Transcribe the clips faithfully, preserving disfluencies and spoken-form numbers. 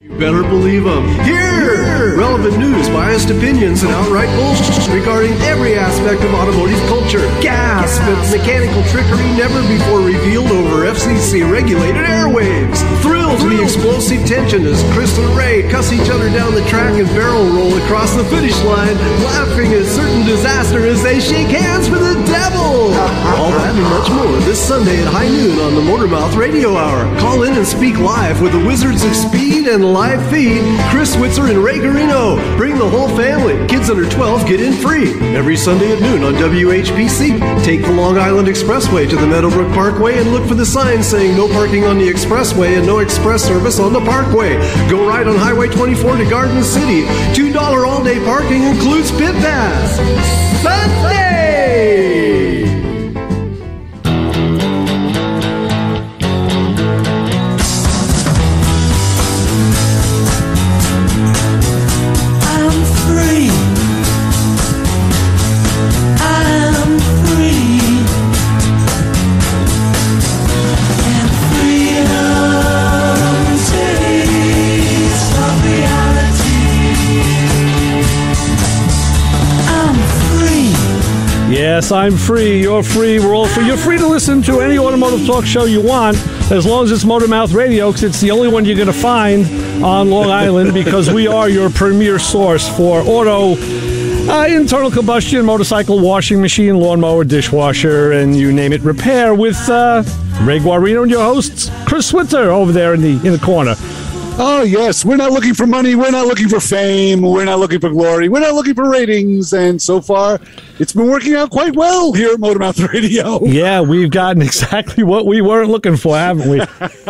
You better believe them. Here! Relevant news, biased opinions, and outright bullshit regarding every aspect of automotive culture. Gasp at mechanical trickery never before revealed over F C C-regulated airwaves. Thrill to the explosive tension as Chris and Ray cuss each other down the track and barrel roll across the finish line, laughing at certain disaster as they shake hands with the devil. All that and much more this Sunday at high noon on the Motormouth Radio Hour. Call in and speak live with the Wizards of Speed and live feed, Chris Switzer and Ray Garino. Bring the whole family. Kids under twelve get in free. Every Sunday at noon on W H P C. Take the Long Island Expressway to the Meadowbrook Parkway and look for the sign saying no parking on the expressway and no express service on the parkway. Go right on Highway twenty-four to Garden City. two dollars all-day parking includes pit pass. Sunday! Yes, I'm free. You're free. We're all free. You're free to listen to any automotive talk show you want, as long as it's Motormouth Radio, because it's the only one you're going to find on Long Island, because we are your premier source for auto, uh, internal combustion, motorcycle, washing machine, lawnmower, dishwasher, and you name it, repair with uh, Ray Guarino and your hosts, Chris Switzer, over there in the in the corner. Oh, yes. We're not looking for money. We're not looking for fame. We're not looking for glory. We're not looking for ratings. And so far, it's been working out quite well here at Motormouth Radio. Yeah, we've gotten exactly what we weren't looking for, haven't we?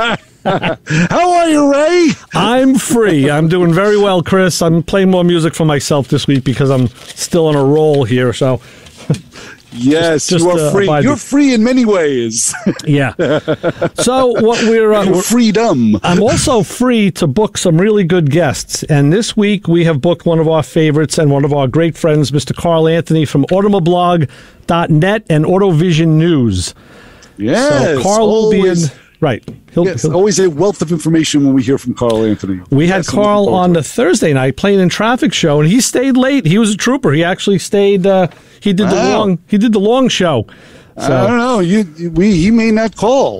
How are you, Ray? I'm free. I'm doing very well, Chris. I'm playing more music for myself this week because I'm still on a roll here, so... Yes, just, just, you are uh, free. Abiding. You're free in many ways. Yeah. So what we're, uh, we're freedom. I'm also free to book some really good guests, and this week we have booked one of our favorites and one of our great friends, Mister Carl Anthony from automoblog dot net and AutoVision News. Yes, so Carl will be in. Right. He'll, yes, he'll, always a wealth of information when we hear from Carl Anthony. We had yes, Carl on the Thursday night playing in Traffic Show, and he stayed late. He was a trooper. He actually stayed. Uh, he did wow. the long. He did the long show. So. I don't know. You, we, he may not call.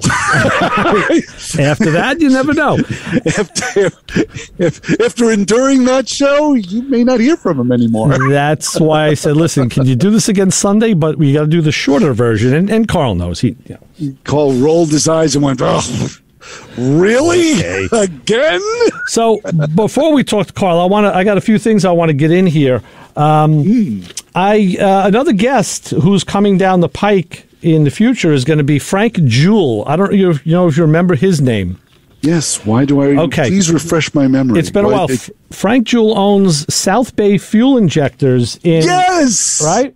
After that, you never know. After, if, after enduring that show, you may not hear from him anymore. That's why I said, listen, can you do this again Sunday? But we got to do the shorter version. And, and Carl knows. He, you know. Carl rolled his eyes and went, oh, really? Okay. Again? So before we talk to Carl, I want to. I got a few things I want to get in here. Um, mm. I uh, another guest who's coming down the pike in the future is going to be Frank Jewell. I don't you, you know if you remember his name. Yes. Why do I? Okay. Please refresh my memory. It's been why, a while. It, Frank Jewell owns South Bay Fuel Injectors in. Yes. Right.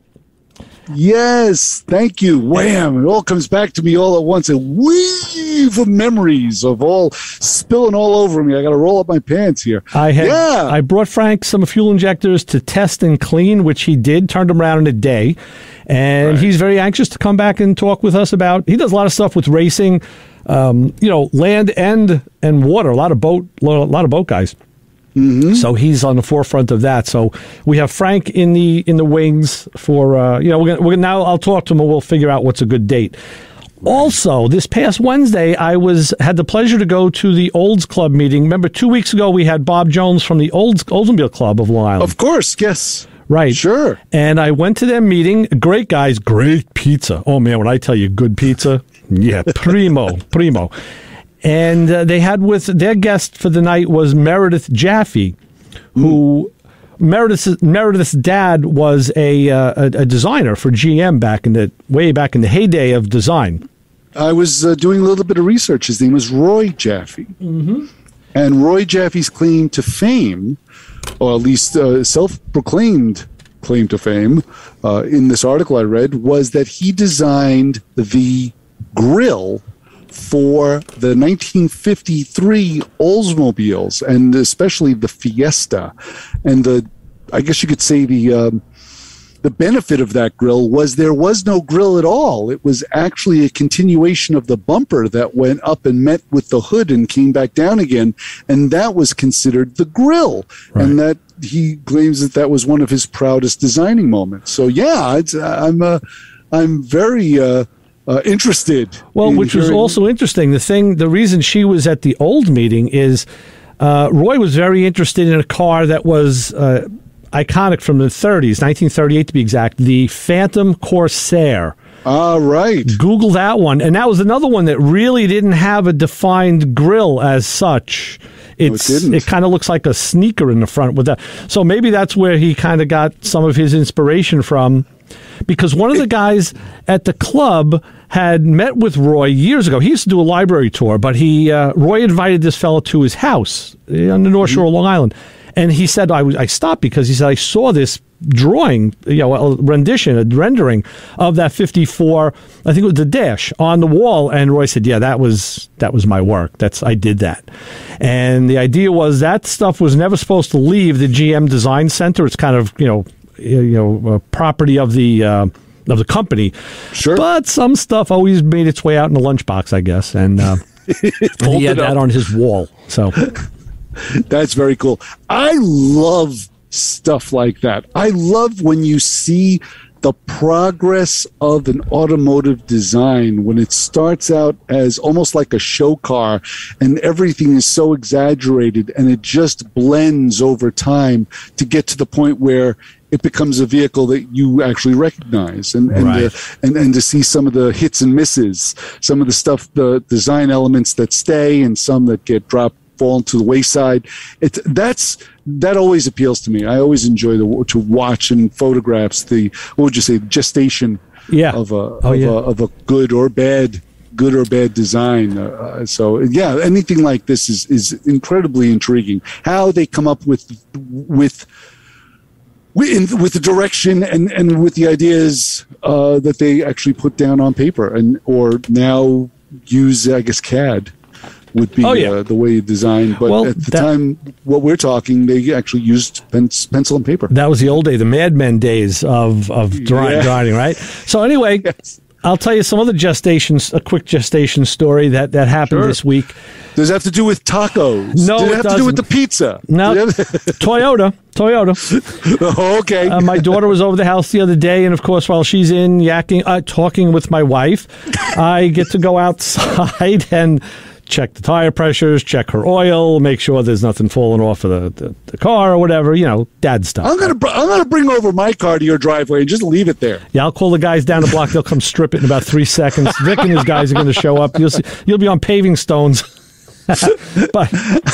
Yes, thank you. Wham! It all comes back to me all at once. A weave of memories of all spilling all over me. I got to roll up my pants here. I had, yeah. I brought Frank some fuel injectors to test and clean, which he did, turned them around in a day. And right. he's very anxious to come back and talk with us about, he does a lot of stuff with racing, um, you know, land and and water, a lot of boat, a lot of boat guys. Mm-hmm. So he's on the forefront of that. So we have Frank in the in the wings for uh, you know we're gonna, we're gonna, now I'll talk to him and we'll figure out what's a good date. Also, this past Wednesday, I was had the pleasure to go to the Olds Club meeting. Remember, two weeks ago we had Bob Jones from the Olds Oldsmobile Club of Long Island. Of course, yes, right, sure. And I went to their meeting. Great guys, great pizza. Oh man, when I tell you good pizza, yeah, primo, primo. And uh, they had with their guest for the night was Meredith Jaffe, who mm. Meredith's Meredith's dad was a, uh, a a designer for G M back in the way back in the heyday of design. I was uh, doing a little bit of research. His name was Roy Jaffe, mm-hmm. and Roy Jaffe's claim to fame, or at least uh, self-proclaimed claim to fame, uh, in this article I read, was that he designed the grill for the nineteen fifty-three Oldsmobiles, and especially the Fiesta, and the, I guess you could say the um, the benefit of that grill was there was no grill at all. It was actually a continuation of the bumper that went up and met with the hood and came back down again, and that was considered the grill. Right. And that he claims that that was one of his proudest designing moments. So yeah, it's, I'm uh, I'm very uh, uh, interested. Well, in which was hearing- also interesting. The thing, the reason she was at the old meeting is uh, Roy was very interested in a car that was Uh, iconic from the thirties, nineteen thirty-eight to be exact, the Phantom Corsair. Ah, right. Google that one. And that was another one that really didn't have a defined grille as such. It's, no, it didn't. It kind of looks like a sneaker in the front with that. So maybe that's where he kind of got some of his inspiration from. Because one of the guys at the club had met with Roy years ago. He used to do a library tour, but he uh, Roy invited this fellow to his house on the North Shore of Long Island. And he said, I, I stopped because he said, I saw this drawing, you know, a rendition, a rendering of that fifty-four, I think it was the dash on the wall. And Roy said, yeah, that was that was my work. That's I did that. And the idea was that stuff was never supposed to leave the G M Design Center. It's kind of, you know, you know, uh, property of the uh, of the company. Sure. But some stuff always made its way out in the lunchbox, I guess. And, uh, and he had that on his wall. So that's very cool. I love stuff like that. I love when you see the progress of an automotive design, when it starts out as almost like a show car and everything is so exaggerated and it just blends over time to get to the point where it becomes a vehicle that you actually recognize, and and, right. uh, and and to see some of the hits and misses, some of the stuff, the design elements that stay and some that get dropped, fall to the wayside. It's that's that always appeals to me. I always enjoy the to watch and photographs the what would you say gestation yeah. of a oh, of, yeah. a of a good or bad good or bad design. Uh, so yeah, anything like this is is incredibly intriguing. How they come up with with. With, with the direction and, and with the ideas uh, that they actually put down on paper and or now use, I guess, C A D would be oh, yeah. uh, the way you design. But well, at the that, time, what we're talking, they actually used pen, pencil and paper. That was the old day, the Mad Men days of, of drawing, yeah. drawing, right? So anyway, yes. I'll tell you some other gestations, a quick gestation story that, that happened Sure. this week. Does it have to do with tacos? No, Does it it have doesn't. to do with the pizza? No, Does it have- Toyota, Toyota. oh, okay. Uh, my daughter was over the house the other day, and of course, while she's in yakking, uh, talking with my wife, I get to go outside and check the tire pressures, check her oil, make sure there's nothing falling off of the, the, the car or whatever, you know, dad stuff. I'm gonna br- I'm gonna bring over my car to your driveway and just leave it there. Yeah, I'll call the guys down the block. They'll come strip it in about three seconds. Vic and his guys are going to show up. You'll see, you'll be on paving stones. But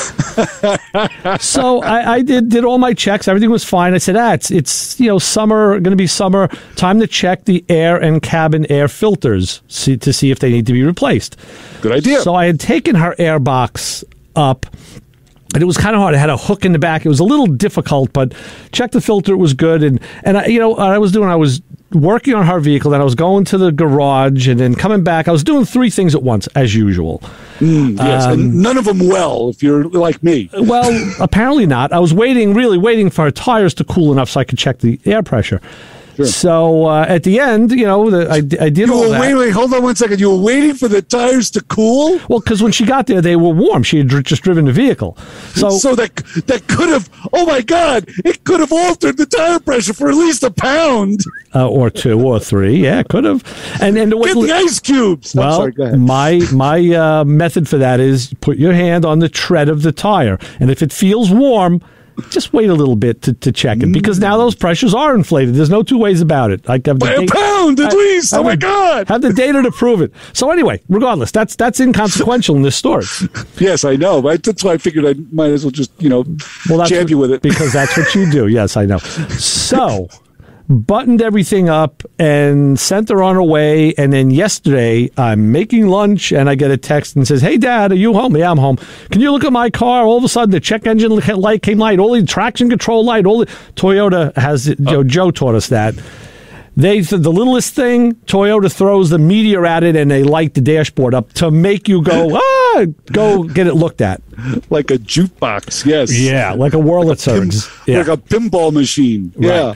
so I, I did did all my checks. Everything was fine. I said, ah, it's it's you know summer, going to be summer. Time to check the air and cabin air filters see, to see if they need to be replaced. Good idea. So I had taken her air box up. And it was kind of hard. I had a hook in the back. It was a little difficult, but checked the filter. It was good. And, and I, you know, what I was doing, I was working on her vehicle, then I was going to the garage and then coming back. I was doing three things at once, as usual. Mm, yes, Um, and none of them well, if you're like me. Well, apparently not. I was waiting, really waiting for her tires to cool enough so I could check the air pressure. Sure. So uh, at the end, you know, the, I, I did You all were that. wait, wait, hold on one second. You were waiting for the tires to cool, Well, because when she got there, they were warm. She had dr- just driven the vehicle. So, so that that could have. Oh my God! It could have altered the tire pressure for at least a pound. uh, or two or three, yeah, could have. And and the way, Get the ice cubes. well, I'm sorry, go ahead. my my uh, method for that is put your hand on the tread of the tire, and if it feels warm, just wait a little bit to, to check it, because now those pressures are inflated. There's no two ways about it. I have the By a data- pound at I- least. I Oh my have- God! Have the data to prove it. So anyway, regardless, that's that's inconsequential in this story. Yes, I know. But that's why I figured I might as well just you know Well, that's champ you what- with it. because that's what you do. Yes, I know. So, buttoned everything up and sent her on her way. And then yesterday, I'm making lunch and I get a text and says, "Hey, Dad, are you home?" "Yeah, I'm home." "Can you look at my car?" All of a sudden, the check engine light came light, all the traction control light, all the Toyota has. You know, Joe taught us that. They the littlest thing, Toyota throws the meteor at it and they light the dashboard up to make you go, ah, go get it looked at. Like a jukebox. Yes. Yeah, like a Wurlitzer. Pim- Yeah. Like a pinball machine. Yeah. Right.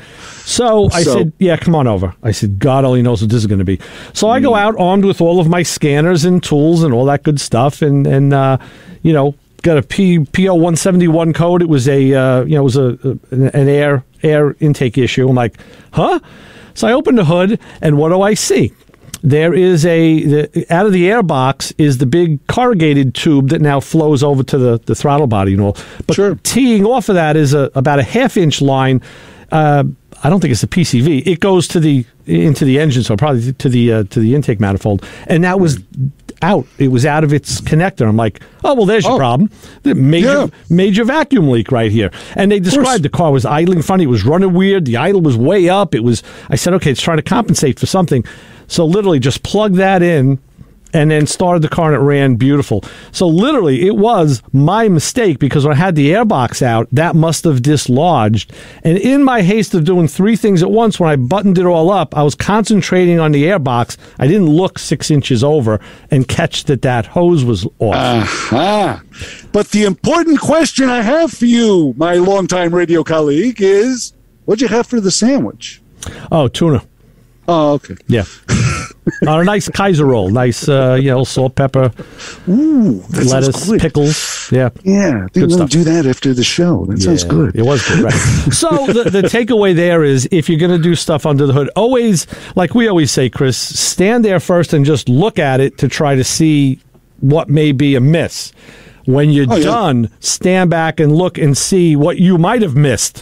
So I So- said, yeah, come on over. I said, God only knows what this is going to be. So I go Mm. out armed with all of my scanners and tools and all that good stuff, and and uh, you know, got a P P O one seventy-one code. It was a uh, you know, it was a, a an air air intake issue. I'm like, huh? So I opened the hood, and what do I see? There is a the, out of the air box is the big corrugated tube that now flows over to the, the throttle body and all. But Sure. teeing off of that is a about a half inch line. Uh, I don't think it's a P C V. It goes to the into the engine, so probably to the uh, to the intake manifold, and that was out. It was out of its connector. I'm like, oh well, there's your Oh. problem. The major Yeah. major vacuum leak right here. And they described the car was idling funny. It was running weird. The idle was way up. It was. I said, okay, it's trying to compensate for something. So literally, just plug that in. And then started the car and it ran beautiful. So literally, it was my mistake because when I had the airbox out, that must have dislodged. And in my haste of doing three things at once, when I buttoned it all up, I was concentrating on the airbox. I didn't look six inches over and catch that that hose was off. Aha. But the important question I have for you, my longtime radio colleague, is what'd you have for the sandwich? Oh, tuna. Oh, okay. Yeah. On a nice Kaiser roll. Nice, uh, you know, salt, pepper, Ooh, that sounds lettuce, good. pickles. Yeah. Yeah, Good didn't stuff. do that after the show. That sounds Yeah, good. It was good, right? So the, the takeaway there is if you're going to do stuff under the hood, always, like we always say, Chris, stand there first and just look at it to try to see what may be amiss. When you're Oh, yeah. done, stand back and look and see what you might have missed.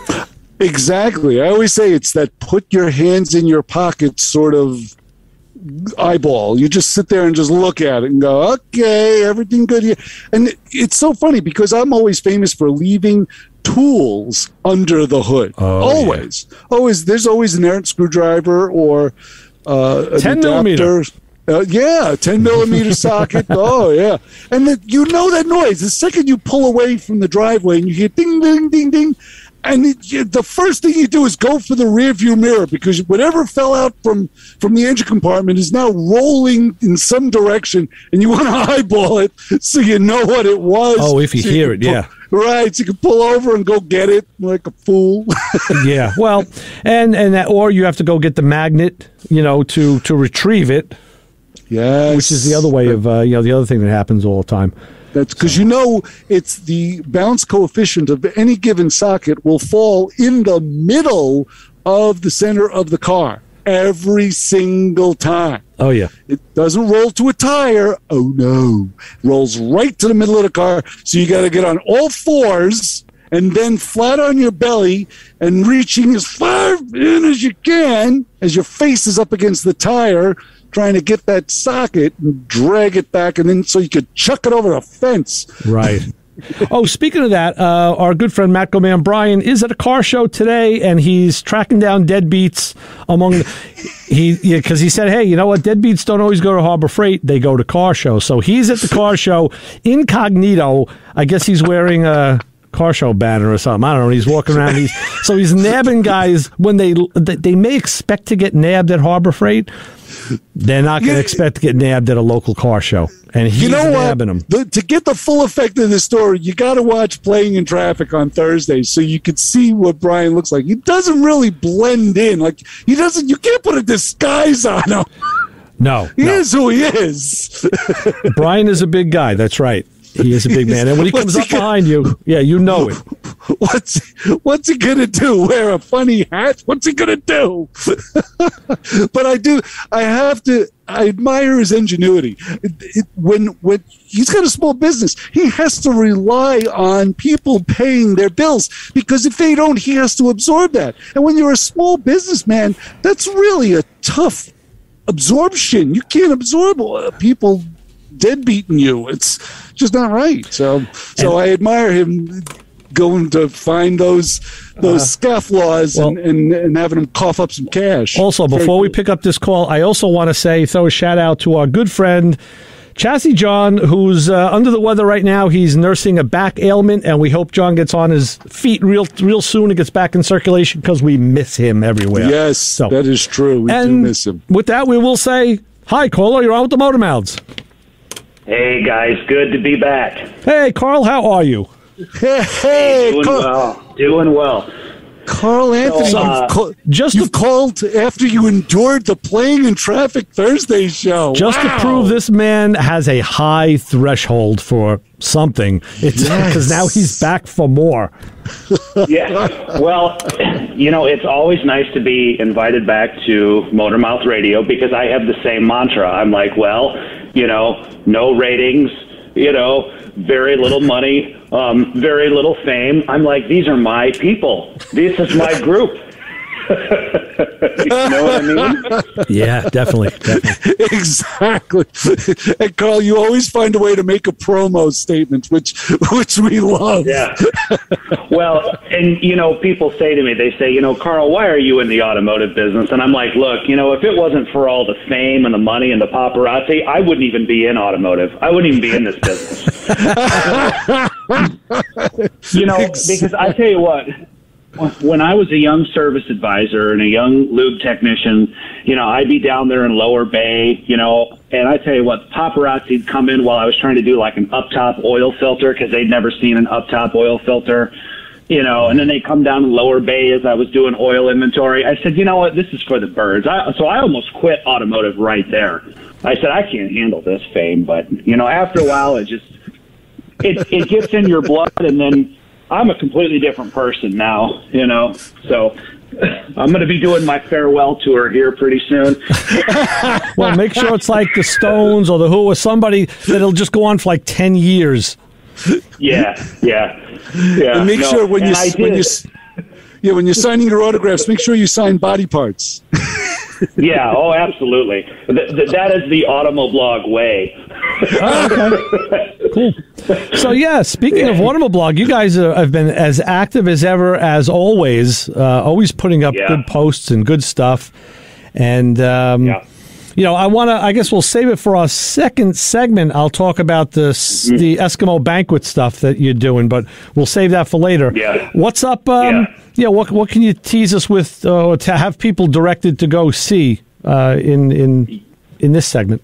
Exactly. I always say it's that put your hands in your pockets sort of eyeball. You just sit there and just look at it and go, okay, everything good here. And it's so funny because I'm always famous for leaving tools under the hood. Oh, always. Always. There's always an errant screwdriver or uh, an ten adapter. millimeter. Uh, yeah, ten millimeter socket. Oh, yeah. And the, you know that noise. The second you pull away from the driveway and you hear ding, ding, ding, ding, and it, you, the first thing you do is go for the rear view mirror because whatever fell out from, from the engine compartment is now rolling in some direction, and you want to eyeball it so you know what it was. Oh, if you so hear can it, pull- yeah. Right, so you can pull over and go get it like a fool. Yeah. Well, and and that, or you have to go get the magnet, you know, to to retrieve it, Yes. which is the other way of uh, you know the other thing that happens all the time. That's because you know it's the bounce coefficient of any given socket will fall in the middle of the center of the car every single time. Oh yeah. It doesn't roll to a tire. Oh no. Rolls right to the middle of the car. So you got to get on all fours and then flat on your belly and reaching as far in as you can as your face is up against the tire, trying to get that socket and drag it back, and then so you could chuck it over the fence. Right. Oh, speaking of that, uh, our good friend Matt Goman Brian is at a car show today, and he's tracking down deadbeats among he because he said, hey, you know what? Deadbeats don't always go to Harbor Freight; they go to car shows. So he's at the car show incognito. I guess he's wearing a car show banner or something. I don't know. He's walking around. He's so he's nabbing guys when they they may expect to get nabbed at Harbor Freight. They're not going to Yeah. expect to get nabbed at a local car show, and he's You know what? nabbing them. The, to get the full effect of the story, you got to watch Playing in Traffic on Thursday so you could see what Brian looks like. He doesn't really blend in. Like he doesn't. You can't put a disguise on him. No, He no. is who he is. Brian is a big guy. That's right. He is a big man. And when he comes What's he up gonna- behind you, yeah, you know it. What's what's he gonna do? Wear a funny hat? What's he gonna do? But I do. I have to. I admire his ingenuity. It, it, when when he's got a small business, he has to rely on people paying their bills because if they don't, he has to absorb that. And when you're a small businessman, that's really a tough absorption. You can't absorb uh, people deadbeating you. It's just not right. So, so I admire him going to find those those Uh, scofflaws well- and, and and having them cough up some cash. Also, Very before we cool. pick up this call, I also want to say, throw a shout out to our good friend, Chassis John, who's uh, under the weather right now. He's nursing a back ailment, and we hope John gets on his feet real real soon and gets back in circulation because we miss him everywhere. Yes, So- that is true. We do And miss him. with that, we will say, hi, Carlo, you're on with the Motor Mouths. Hey guys, good to be back. Hey, Carl, how are you? Hey, hey Doing Carl, well. Doing well. Carl Anthony, So, uh, you've, call, just you've to- called after you endured the Playing in Traffic Thursday show. Just Wow. to prove this man has a high threshold for something. It's because Yes. now he's back for more. Yeah. Well, you know, it's always nice to be invited back to Motormouth Radio because I have the same mantra. I'm like, well, you know, no ratings, you know, very little money, um, very little fame. I'm like, these are my people. This is my group. You know what I mean? Yeah, definitely. definitely. Exactly. And Carl, you always find a way to make a promo statement, which which we love. Yeah. Well, and, you know, people say to me, they say, you know, Carl, why are you in the automotive business? And I'm like, look, you know, if it wasn't for all the fame and the money and the paparazzi, I wouldn't even be in automotive. I wouldn't even be in this business. You know, because I tell you what, when I was a young service advisor and a young lube technician, you know, I'd be down there in Lower Bay, you know, and I tell you what, paparazzi'd come in while I was trying to do like an up-top oil filter because they'd never seen an up-top oil filter, you know, and then they come down in Lower Bay as I was doing oil inventory. I said, you know what, this is for the birds. I, so I almost quit automotive right there. I said, I can't handle this fame, but, you know, after a while, it just, it, it gets in your blood, and then I'm a completely different person now, you know, so I'm going to be doing my farewell tour here pretty soon. Well, make sure it's like the Stones or the Who or somebody that'll just go on for like ten years. Yeah, yeah, yeah. And make no, sure when and you I when you did. yeah when you're signing your autographs, make sure you sign body parts. Yeah, oh, absolutely. Th- th- that is the Automoblog way. Oh, okay. Cool. So, yeah, speaking of Automoblog, you guys are, have been as active as ever, as always, uh, always putting up Yeah. good posts and good stuff. And, um, Yeah. you know, I want to, I guess we'll save it for our second segment. I'll talk about the, Mm-hmm. the Eskimo banquet stuff that you're doing, but we'll save that for later. Yeah. What's up? Um, Yeah. yeah, what, what can you tease us with uh, to have people directed to go see uh, in, in, in this segment?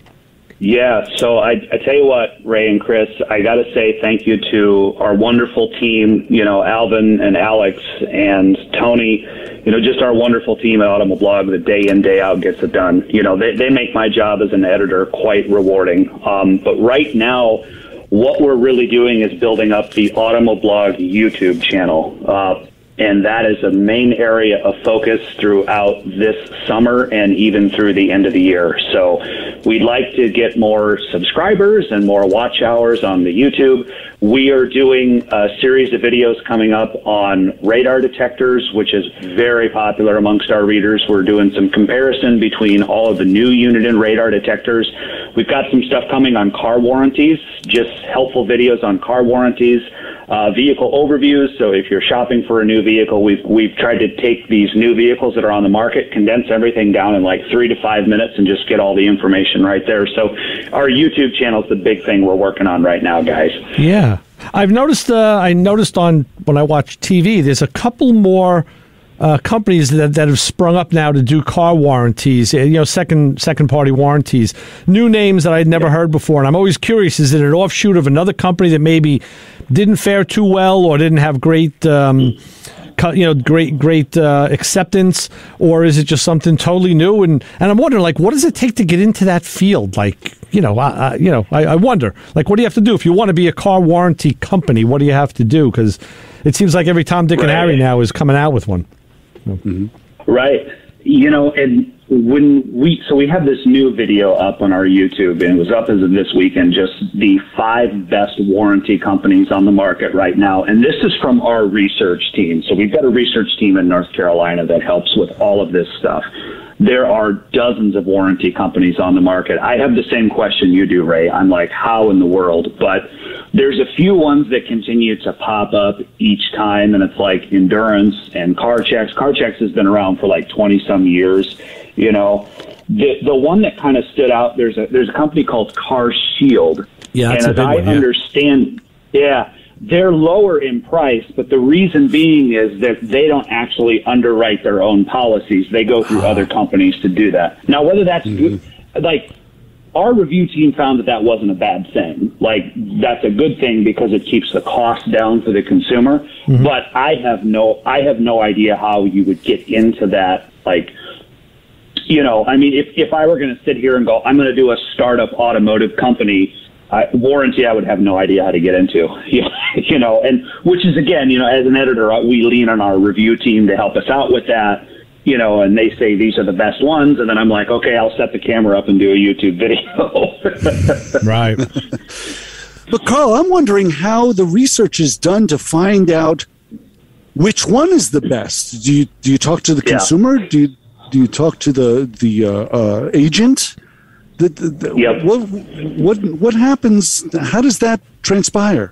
Yeah, so I, I tell you what, Ray and Chris, I got to say thank you to our wonderful team, you know, Alvin and Alex and Tony, you know, just our wonderful team at Automoblog that day in, day out gets it done. You know, they, they make my job as an editor quite rewarding. Um, but right now, what we're really doing is building up the Automoblog YouTube channel. Uh, And that is a main area of focus throughout this summer and even through the end of the year. So we'd like to get more subscribers and more watch hours on the YouTube. We are doing a series of videos coming up on radar detectors, which is very popular amongst our readers. We're doing some comparison between all of the new Uniden radar detectors. We've got some stuff coming on car warranties, just helpful videos on car warranties. Uh, vehicle overviews. So if you're shopping for a new vehicle, we've we've tried to take these new vehicles that are on the market, condense everything down in like three to five minutes, and just get all the information right there. So our YouTube channel is the big thing we're working on right now, guys. Yeah, I've noticed. Uh, I noticed on when I watch T V, there's a couple more uh, companies that that have sprung up now to do car warranties. You know, second second party warranties. New names that I'd never heard before, and I'm always curious: is it an offshoot of another company that maybe didn't fare too well or didn't have great, um, co- you know, great great uh, acceptance, or is it just something totally new? And and I'm wondering, like, what does it take to get into that field? Like, you know, I, I, you know, I, I wonder, like, what do you have to do if you want to be a car warranty company? What do you have to do? Because it seems like every Tom, Dick, and Right. Harry now is coming out with one. Mm-hmm. Right. You know, and when we, so we have this new video up on our YouTube, and it was up as of this weekend, just the five best warranty companies on the market right now. And this is from our research team. So we've got a research team in North Carolina that helps with all of this stuff. There are dozens of warranty companies on the market. I have the same question you do, Ray. I'm like, how in the world? But there's a few ones that continue to pop up each time, and it's like Endurance and CarChecks. CarChecks has been around for like twenty some years. You know, the the one that kind of stood out, there's a there's a company called Car Shield. Yeah, that's and a as big I one, yeah. understand, yeah, they're lower in price, but the reason being is that they don't actually underwrite their own policies. They go through other companies to do that. Now, whether that's Mm-hmm. good, like, our review team found that that wasn't a bad thing. Like, that's a good thing because it keeps the cost down for the consumer. Mm-hmm. But I have no, I have no idea how you would get into that. Like, you know, I mean, if, if I were going to sit here and go, I'm going to do a startup automotive company, uh, warranty, I would have no idea how to get into, you know, and which is, again, you know, as an editor, we lean on our review team to help us out with that. You know, and they say these are the best ones, and then I'm like, okay, I'll set the camera up and do a YouTube video. Right. But Carl, I'm wondering how the research is done to find out which one is the best. Do you do you talk to the Yeah. consumer? Do you do you talk to the the uh, uh, agent? The, the, the, Yep. What what what happens? How does that transpire?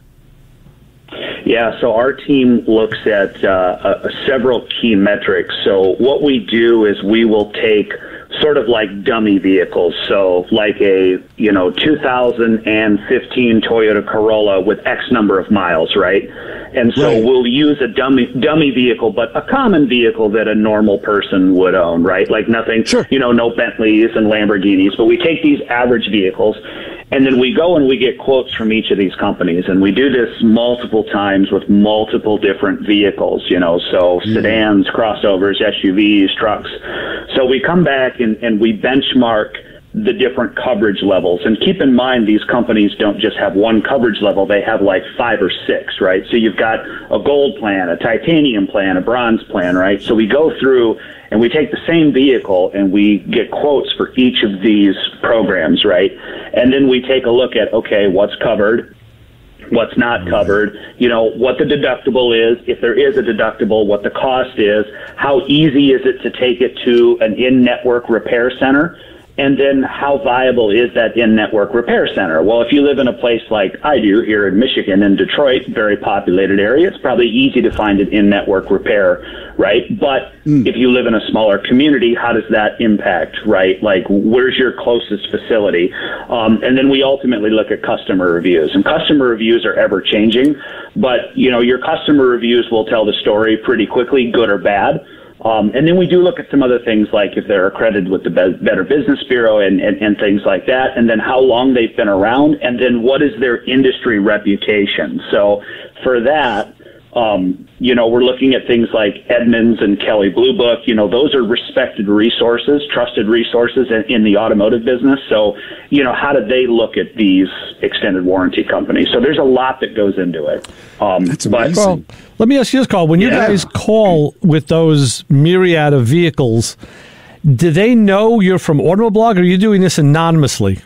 Yeah, so our team looks at uh, uh, several key metrics. So what we do is we will take sort of like dummy vehicles. So like a, you know, two thousand fifteen Toyota Corolla with X number of miles, right? And so Right. we'll use a dummy dummy vehicle, but a common vehicle that a normal person would own, right? Like nothing, Sure. you know, no Bentleys and Lamborghinis, but we take these average vehicles. And then we go and we get quotes from each of these companies, and we do this multiple times with multiple different vehicles, you know, so mm. sedans, crossovers, S U Vs, trucks. So we come back and, and we benchmark the different coverage levels. And keep in mind, these companies don't just have one coverage level. They have like five or six, right? So you've got a gold plan, a titanium plan, a bronze plan, right? So we go through and we take the same vehicle and we get quotes for each of these programs, right? And then we take a look at, okay, what's covered, what's not covered, you know, what the deductible is, if there is a deductible, what the cost is, how easy is it to take it to an in-network repair center, and then how viable is that in-network repair center? Well, if you live in a place like I do here in Michigan, in Detroit, very populated area, it's probably easy to find an in-network repair, right? But mm. if you live in a smaller community, how does that impact, right? Like, where's your closest facility? Um, and then we ultimately look at customer reviews. And customer reviews are ever changing, but, you know, your customer reviews will tell the story pretty quickly, good or bad. Um, and then we do look at some other things, like if they're accredited with the Be- Better Business Bureau and, and, and things like that, and then how long they've been around, and then what is their industry reputation. So for that, um, you know, we're looking at things like Edmunds and Kelley Blue Book. You know, those are respected resources, trusted resources in, in the automotive business. So, you know, how do they look at these extended warranty companies? So there's a lot that goes into it. Um, That's but, amazing. Well, let me ask you this, Carl. When you Yeah. guys call with those myriad of vehicles, do they know you're from Automobile Blog, or are you doing this anonymously?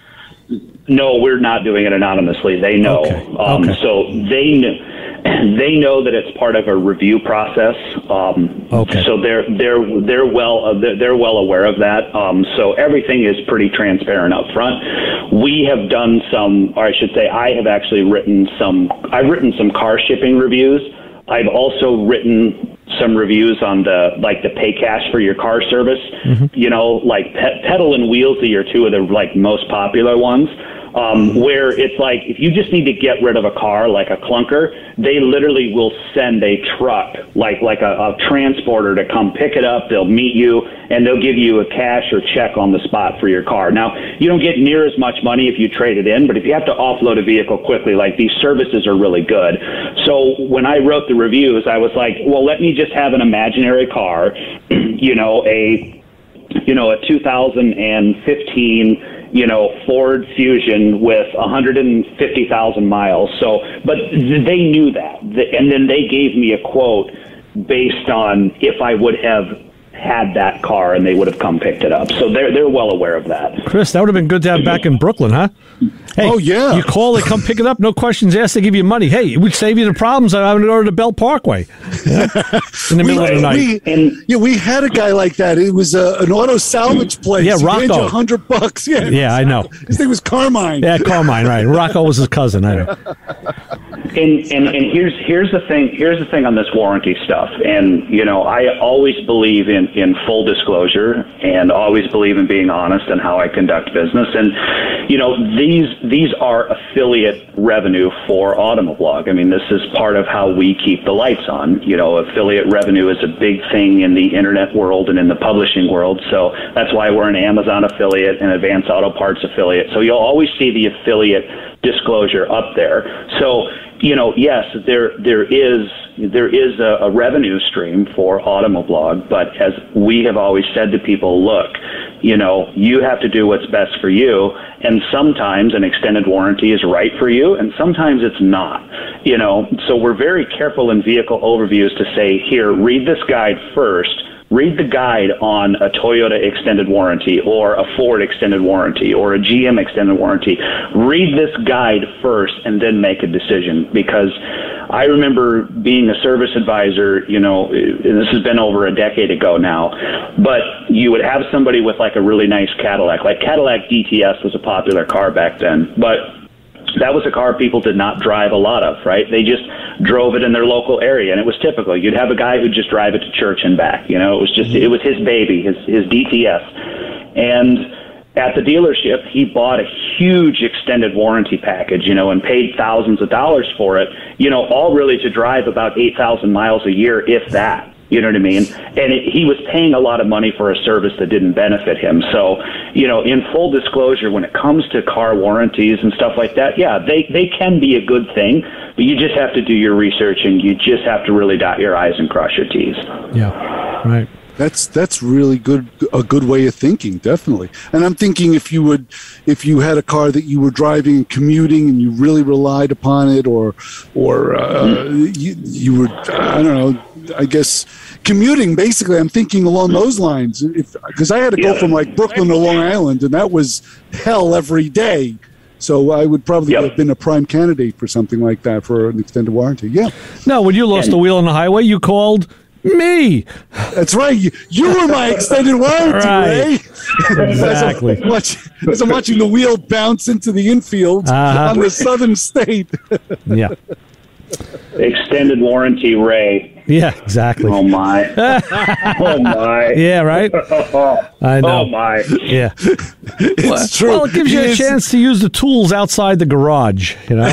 No, we're not doing it anonymously. They know. Okay. Um, Okay. So they know. They know that it's part of a review process. Um, Okay. So they're they're they're well uh, they're, they're well aware of that. Um, so everything is pretty transparent up front. We have done some, or I should say, I have actually written some. I've written some car shipping reviews. I've also written some reviews on the like the pay cash for your car service. Mm-hmm. You know, like Pe- Pedal and Wheelsy are two of the like most popular ones. Um, where it's like, if you just need to get rid of a car, like a clunker, they literally will send a truck, like like a, a transporter, to come pick it up. They'll meet you, and they'll give you a cash or check on the spot for your car. Now, you don't get near as much money if you trade it in, but if you have to offload a vehicle quickly, like, these services are really good. So when I wrote the reviews, I was like, well, let me just have an imaginary car, you know, a, you know, a two thousand fifteen, you know, Ford Fusion with one hundred fifty thousand miles. So, but they knew that. And then they gave me a quote based on if I would have had that car, and they would have come picked it up. So they're they're well aware of that. Chris, that would have been good to have back in Brooklyn, huh? Hey, Oh, yeah. You call, they come pick it up, no questions asked, they give you money. Hey, it would save you the problems of having to go to the Bell Parkway, yeah? In the middle of the night. We, And- yeah, we had a guy like that. It was a, an auto salvage place. Yeah, He paid you Rocco. a hundred bucks. Yeah, Yeah, I know. His name was Carmine. Yeah, Carmine, right. Rocco was his cousin, I know. And, and and here's here's the thing here's the thing on this warranty stuff. And you know, I always believe in, in full disclosure and always believe in being honest in how I conduct business. And you know, these these are affiliate revenue for Automoblog. I mean, this is part of how we keep the lights on. You know, affiliate revenue is a big thing in the internet world and in the publishing world. So that's why we're an Amazon affiliate and Advanced Auto Parts affiliate. So you'll always see the affiliate disclosure up there. So, you know, yes, there there is there is a, a revenue stream for Automoblog, but as we have always said to people, look, you know, you have to do what's best for you, and sometimes an extended warranty is right for you, and sometimes it's not. You know, so we're very careful in vehicle overviews to say, here, read this guide first. Read the guide on a Toyota extended warranty or a Ford extended warranty or a G M extended warranty. Read this guide first and then make a decision, because I remember being a service advisor, you know, and this has been over a decade ago now, but you would have somebody with like a really nice Cadillac. Like Cadillac D T S was a popular car back then, but that was a car people did not drive a lot of, right? They just drove it in their local area, and it was typical. You'd have a guy who'd just drive it to church and back. You know, it was just, it was his baby, his, his D T S. And at the dealership, he bought a huge extended warranty package, you know, and paid thousands of dollars for it, you know, all really to drive about eight thousand miles a year, if that. You know what I mean? And it, he was paying a lot of money for a service that didn't benefit him. So, you know, in full disclosure, when it comes to car warranties and stuff like that, yeah, they, they can be a good thing, but you just have to do your research and you just have to really dot your I's and cross your T's. Yeah, right. That's that's really good, a good way of thinking, definitely. And I'm thinking if you would, if you had a car that you were driving and commuting and you really relied upon it, or or uh, mm-hmm. you you were, I don't know, I guess commuting. Basically, I'm thinking along those lines. If because I had to go yeah. from like Brooklyn to Long Island, and that was hell every day. So I would probably yep. have been a prime candidate for something like that for an extended warranty. Yeah. No, when you lost and, the wheel on the highway, you called me. That's right. You, you were my extended warranty, right. Ray. Exactly. As I'm, watch, as I'm watching the wheel bounce into the infield uh-huh. on the southern state. Yeah. Extended warranty, Ray. Yeah, exactly. Oh, my. Oh, my. Yeah, right? I know. Oh, my. Yeah. It's well, true. Well, it gives you he a is. chance to use the tools outside the garage, you know?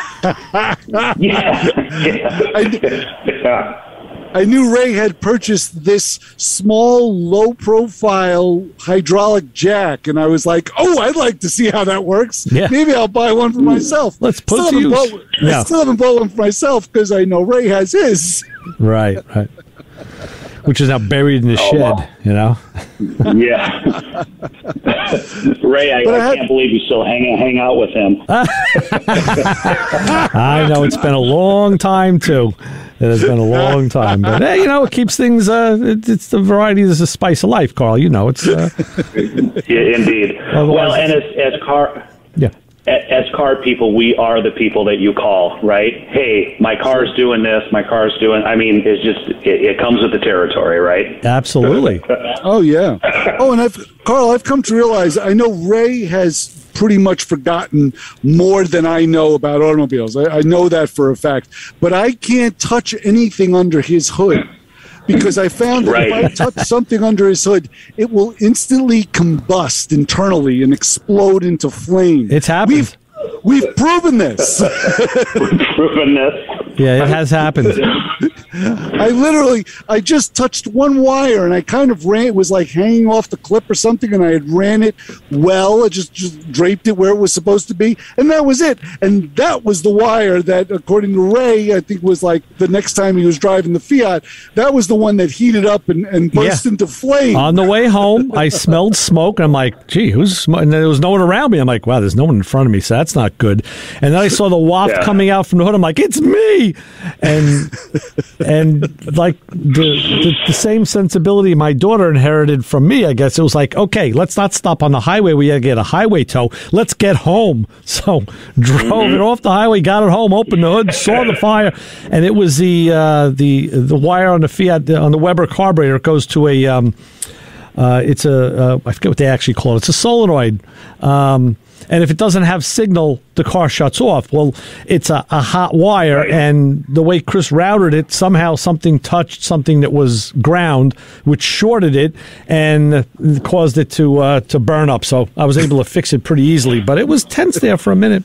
yeah. yeah. I, yeah. I knew Ray had purchased this small, low-profile hydraulic jack, and I was like, oh, I'd like to see how that works. Yeah. Maybe I'll buy one for myself. Let's put still it to use. Bought, yeah. I still haven't bought one for myself because I know Ray has his. Right, right. Which is now buried in the oh, shed, wow. you know? Yeah. Ray, I, I, I can't believe you still hang, hang out with him. I know, it's been a long time, too. It has been a long time. But, hey, you know, it keeps things, uh, it, it's the variety, there's a spice of life, Carl. You know, it's... Uh, yeah, indeed. Well, and as, as car... Yeah. As car people, we are the people that you call, right? Hey, my car's doing this, my car's doing... I mean, it's just, it, it comes with the territory, right? Absolutely. Oh, yeah. Oh, and I've, Carl, I've come to realize, I know Ray has pretty much forgotten more than I know about automobiles. I, I know that for a fact. But I can't touch anything under his hood. Because I found that right. if I touch something under his hood, it will instantly combust internally and explode into flame. It's happened. We've, we've proven this. We've proven this. Yeah, it has happened. I literally, I just touched one wire and I kind of ran, it was like hanging off the clip or something, and I had ran it well, I just, just draped it where it was supposed to be, and that was it. And that was the wire that, according to Ray, I think was like the next time he was driving the Fiat, that was the one that heated up and, and burst yeah. into flame. On the way home, I smelled smoke, and I'm like, gee, who's smoking? And there was no one around me. I'm like, wow, there's no one in front of me, so that's not good. And then I saw the waft yeah. coming out from the hood. I'm like, it's me! And and like the, the the same sensibility my daughter inherited from me, I guess. It was like, okay, let's not stop on the highway. We got to get a highway tow. Let's get home. So drove mm-hmm. it off the highway, got it home, opened the hood, saw the fire, and it was the uh, the the wire on the Fiat on the Weber carburetor. It goes to a um, uh, it's a uh, I forget what they actually call it. It's a solenoid. Um, and if it doesn't have signal, the car shuts off. Well, it's a, a hot wire, right. And the way Chris routed it, somehow something touched something that was ground, which shorted it and caused it to uh, to burn up. So I was able to fix it pretty easily, but it was tense there for a minute.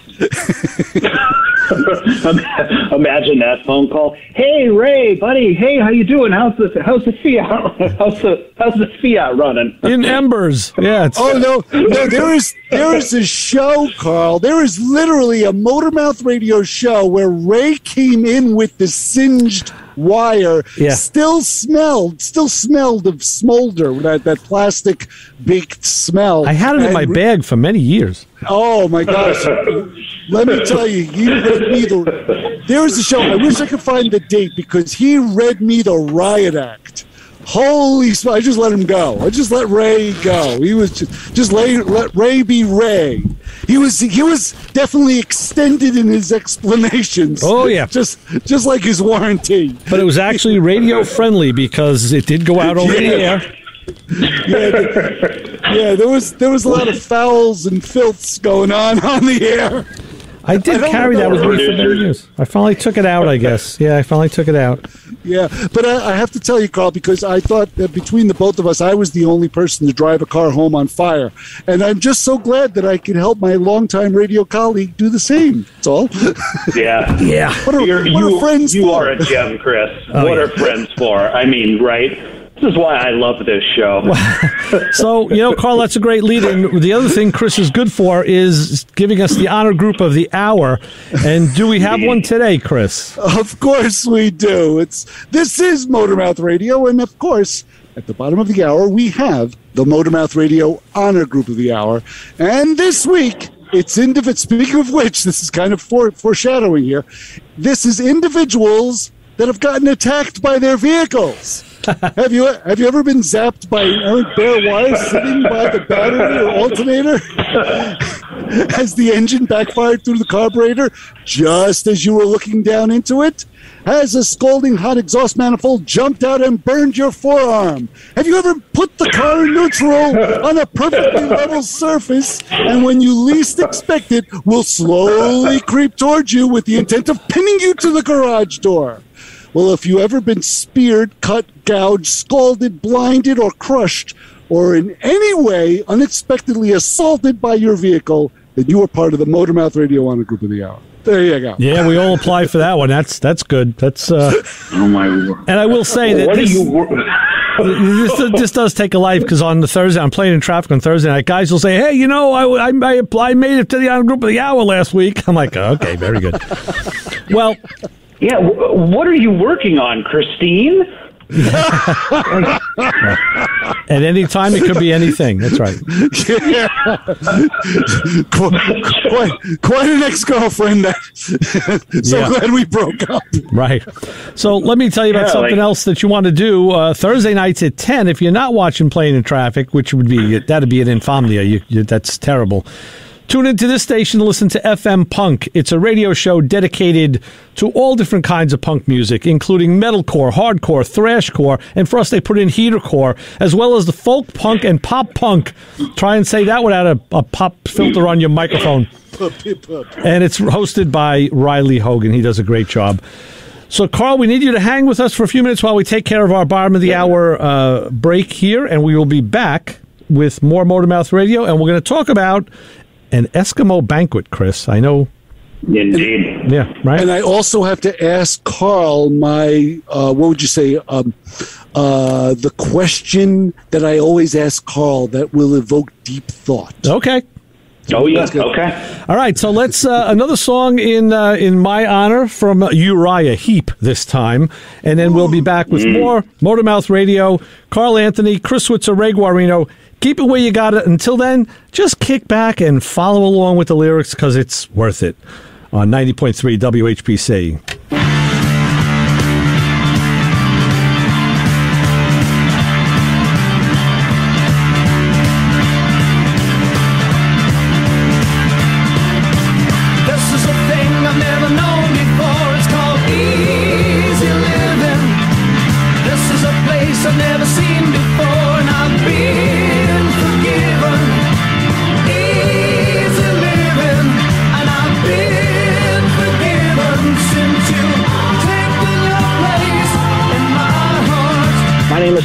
Imagine that phone call. Hey Ray, buddy. Hey, how you doing? How's the how's the Fiat? How's the how's the Fiat running? In embers. Yeah. It's, oh no, no. There is there is a show, Carl. There is literally a Motormouth Radio show where Ray came in with the singed wire. Yeah. Still smelled, still smelled of smolder. That that plastic baked smell. I had it in and, my bag for many years. Oh my gosh! Let me tell you, he read me the. There was a show. I wish I could find the date because he read me the riot act. Holy sm- I just let him go. I just let Ray go. He was just, just lay, let Ray be Ray. He was he was definitely extended in his explanations. Oh yeah, just just like his warranty. But it was actually radio friendly because it did go out over yeah. the air. Yeah, the, yeah, there was there was a lot of fouls and filths going on on the air. I did I carry that with me for many years. I finally took it out, I guess. Yeah, I finally took it out. Yeah, but I, I have to tell you, Carl, because I thought that between the both of us, I was the only person to drive a car home on fire. And I'm just so glad that I could help my longtime radio colleague do the same. That's all. Yeah. Yeah. What are, You're, what you, are friends you for? are a gem, Chris. Oh, what yeah. are friends for? I mean, right? This is why I love this show. So, you know, Carl, that's a great lead-in. The other thing Chris is good for is giving us the honor group of the hour. And do we have one today, Chris? Of course we do. It's This is Motormouth Radio, and of course, at the bottom of the hour, we have the Motormouth Radio honor group of the hour. And this week, it's indiv- speaking of which, this is kind of fore- foreshadowing here, this is individuals that have gotten attacked by their vehicles. have you have you ever been zapped by an errant bare wire sitting by the battery or alternator as the engine backfired through the carburetor just as you were looking down into it? Has a scalding hot exhaust manifold jumped out and burned your forearm? Have you ever put the car in neutral on a perfectly level surface and when you least expect it will slowly creep towards you with the intent of pinning you to the garage door? Well, if you ever been speared, cut, gouged, scalded, blinded, or crushed, or in any way unexpectedly assaulted by your vehicle, then you are part of the Motormouth Radio Honor Group of the Hour. There you go. Yeah, we all apply for that one. That's that's good. That's uh, oh my word. And I will say that what this, are you this, this does take a life because on the Thursday, I'm playing in traffic on Thursday night. Guys will say, "Hey, you know, I I, I made it to the Honor Group of the Hour last week." I'm like, oh, "Okay, very good." Well. Yeah, w- what are you working on, Christine? At any time, it could be anything. That's right. Yeah. quite, quite, quite an ex-girlfriend. That, so yeah. glad we broke up. Right. So let me tell you about yeah, something like, else that you want to do. Uh, Thursday nights at ten, if you're not watching Playing in Traffic, which would be, that'd be an insomnia. You, you, that's terrible. Tune into this station to listen to F M Punk. It's a radio show dedicated to all different kinds of punk music, including metalcore, hardcore, thrashcore, and for us they put in heatercore, as well as the folk punk and pop punk. Try and say that without a, a pop filter on your microphone. And it's hosted by Riley Hogan. He does a great job. So, Carl, we need you to hang with us for a few minutes while we take care of our bottom of the hour uh, break here, and we will be back with more Motormouth Radio, and we're going to talk about an Eskimo banquet, Chris. I know. Indeed. Yeah, right. And I also have to ask Carl my, uh, what would you say, um, uh, the question that I always ask Carl that will evoke deep thought. Okay. Oh, yeah. Okay. All right. So let's, uh, another song in uh, in my honor from Uriah Heep this time. And then we'll be back with mm. more Motormouth Radio. Carl Anthony, Chris Switzer, Ray Guarino. Keep it where you got it. Until then, just kick back and follow along with the lyrics because it's worth it. On ninety point three W H P C. Easy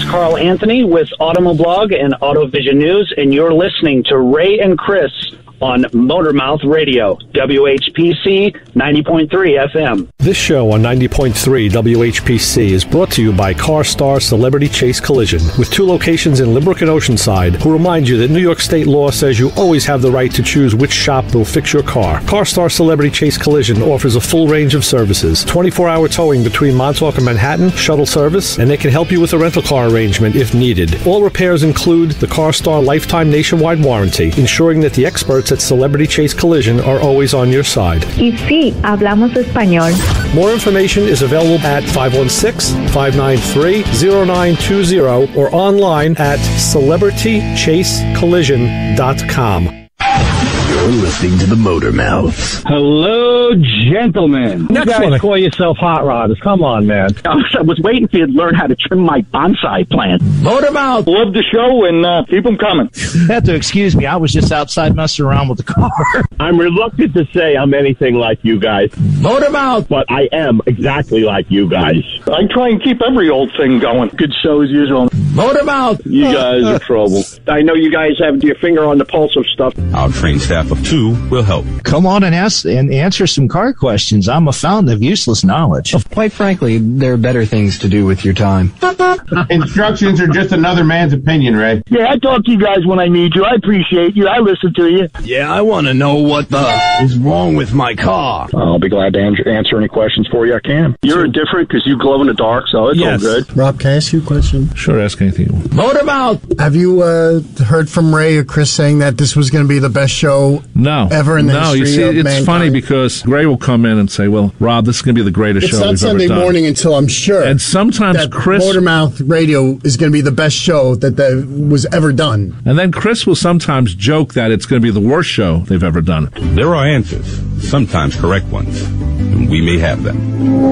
Carl Anthony with Automoblog and AutoVision News, and you're listening to Ray and Chris on Motormouth Radio, W H P C ninety point three F M. This show on ninety point three W H P C is brought to you by CarStar Celebrity Chase Collision, with two locations in Limerick and Oceanside, who remind you that New York State law says you always have the right to choose which shop will fix your car. CarStar Celebrity Chase Collision offers a full range of services, twenty-four hour towing between Montauk and Manhattan, shuttle service, and they can help you with a rental car arrangement if needed. All repairs include the CarStar Lifetime Nationwide Warranty, ensuring that the experts at Celebrity Chase Collision are always on your side. Y sí, hablamos español. More information is available at five one six, five nine three, zero nine two zero or online at celebrity chase collision dot com. You're listening to the Motor Mouth. Hello, gentlemen. You Next guys one. call yourself hot rodders. Come on, man. I was waiting for you to learn how to trim my bonsai plant. Motor Mouth. Love the show and uh, keep them coming. You have to excuse me. I was just outside messing around with the car. I'm reluctant to say I'm anything like you guys. Motor Mouth. But I am exactly like you guys. I try and keep every old thing going. Good show as usual. Motor Mouth. You guys are trouble. I know you guys have your finger on the pulse of stuff. Our trained staff of two will help. Come on and ask and answer some car questions. I'm a fountain of useless knowledge. Quite frankly, there are better things to do with your time. Instructions are just another man's opinion, Ray. Yeah, I talk to you guys when I need you. I appreciate you. I listen to you. Yeah, I want to know what the is wrong with my car. I'll be glad to answer any questions for you I can. You're different because you glow in the dark, so it's Yes. all good. Rob, can I ask you a question? Sure, ask anything you want. Motor Mouth. Have you uh, heard from Ray or Chris saying that this was going to be the best show No. ever in the no, history you see, of it's mankind? funny because Gray will come in and say, well, Rob, this is going to be the greatest It's show not we've Sunday ever done. morning until I'm sure. And sometimes that Chris... Motormouth Radio is going to be the best show that, that was ever done. And then Chris will sometimes joke that it's going to be the worst show they've ever done. There are answers, sometimes correct ones, and we may have them.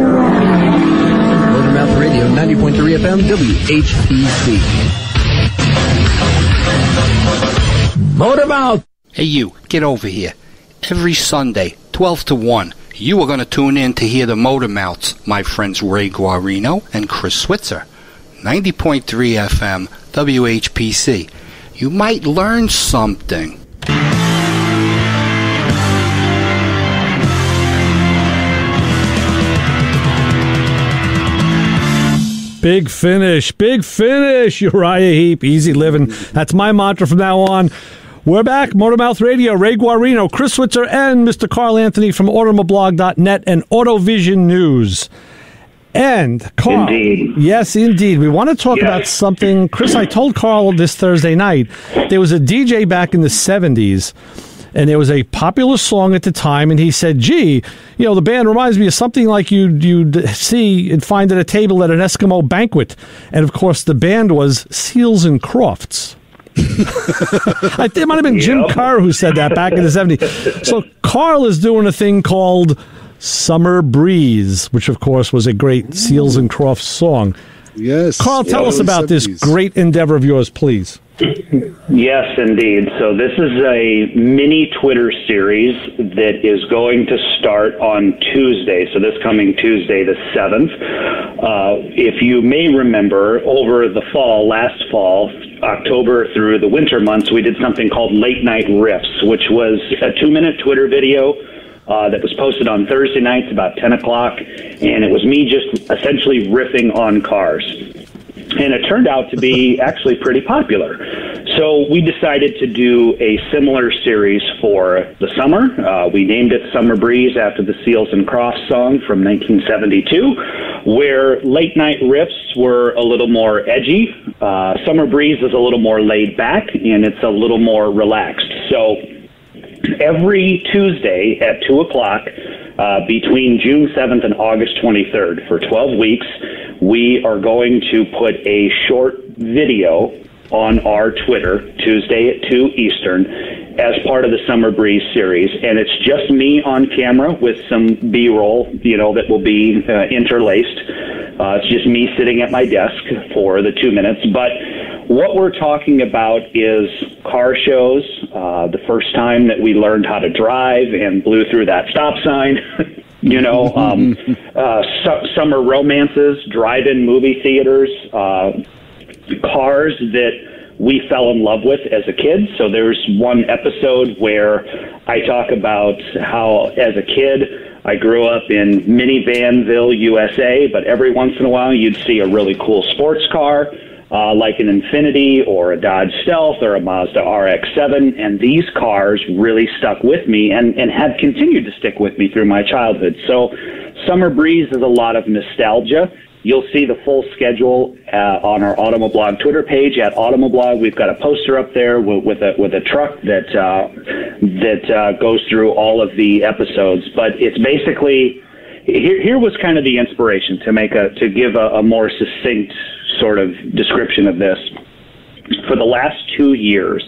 Motormouth Radio, ninety point three F M, W H P C. Motormouth. Hey, you, get over here. Every Sunday, twelve to one, you are going to tune in to hear the Motor Mouths, my friends Ray Guarino and Chris Switzer. ninety point three F M, W H P C. You might learn something. Big finish, big finish, Uriah Heep, easy living. That's my mantra from now on. We're back, Motormouth Radio, Ray Guarino, Chris Switzer, and Mister Carl Anthony from automoblog dot net and AutoVision News. And Carl, indeed. Yes, indeed. We want to talk yes. about something. Chris, I told Carl this Thursday night, there was a D J back in the seventies, and there was a popular song at the time, and he said, gee, you know, the band reminds me of something like you'd, you'd see and find at a table at an Eskimo banquet. And, of course, the band was Seals and Crofts. I think it might have been yep. Jim Kerr who said that back in the seventies. So Carl is doing a thing called Summer Breeze, which, of course, was a great Seals and Crofts song. Yes. Carl, tell yeah, us about this great endeavor of yours, please. Yes, indeed. So this is a mini Twitter series that is going to start on Tuesday, so this coming Tuesday the seventh. Uh, if you may remember, over the fall, last fall, October through the winter months, we did something called Late Night Riffs, which was a two-minute Twitter video uh, that was posted on Thursday nights about ten o'clock, and it was me just essentially riffing on cars. And it turned out to be actually pretty popular. So we decided to do a similar series for the summer. Uh, we named it Summer Breeze after the Seals and Crofts song from nineteen seventy-two, where late night riffs were a little more edgy. Uh, Summer Breeze is a little more laid back, and it's a little more relaxed. So every Tuesday at two o'clock, uh, between June seventh and August twenty-third, for twelve weeks, we are going to put a short video on our Twitter, Tuesday at two Eastern, as part of the Summer Breeze series. And it's just me on camera with some B-roll, you know, that will be uh, interlaced. Uh, it's just me sitting at my desk for the two minutes. But what we're talking about is car shows, uh, the first time that we learned how to drive and blew through that stop sign. You know, um, uh, su- summer romances, drive-in movie theaters, uh, cars that we fell in love with as a kid. So there's one episode where I talk about how, as a kid, I grew up in Minivanville, U S A, but every once in a while you'd see a really cool sports car, uh, like an Infiniti or a Dodge Stealth or a Mazda R X seven, and these cars really stuck with me and, and have continued to stick with me through my childhood. So Summer Breeze is a lot of nostalgia. You'll see the full schedule uh, on our Automoblog Twitter page at Automoblog. We've got a poster up there with, with a with a truck that uh, that uh, goes through all of the episodes. But it's basically here. Here was kind of the inspiration to make a to give a, a more succinct sort of description of this. For the last two years,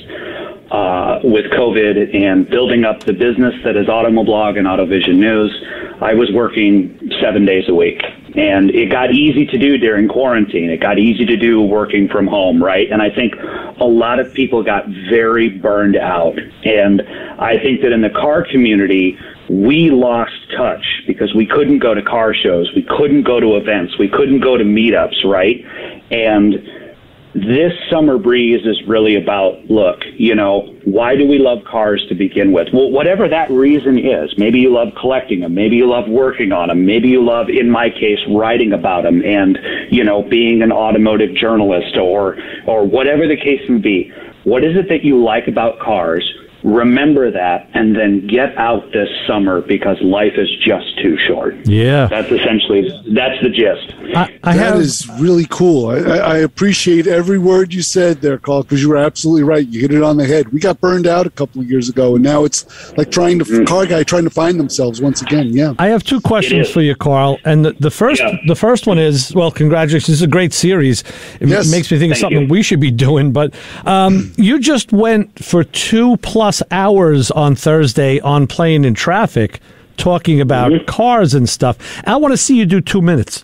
uh, with COVID and building up the business that is Automoblog and AutoVision News, I was working seven days a week. And it got easy to do during quarantine. It got easy to do working from home, right? And I think a lot of people got very burned out. And I think that in the car community, we lost touch because we couldn't go to car shows. We couldn't go to events. We couldn't go to meetups, right? And this Summer Breeze is really about, look, you know, why do we love cars to begin with? Well, whatever that reason is, maybe you love collecting them, maybe you love working on them, maybe you love, in my case, writing about them and, you know, being an automotive journalist or, or whatever the case may be. What is it that you like about cars? Remember that and then get out this summer because life is just too short. Yeah. That's essentially, that's the gist. I, I that have, is really cool. I, I appreciate every word you said there, Carl, because you were absolutely right. You hit it on the head. We got burned out a couple of years ago, and now it's like trying to, mm. car guy trying to find themselves once again. Yeah. I have two questions for you, Carl. And the, the first yeah. the first one is, well, congratulations. This is a great series. It yes. makes me think Thank of something you. we should be doing. But um, you just went for two plus hours on Thursday on Playing in Traffic talking about mm-hmm. cars and stuff. I want to see you do two minutes.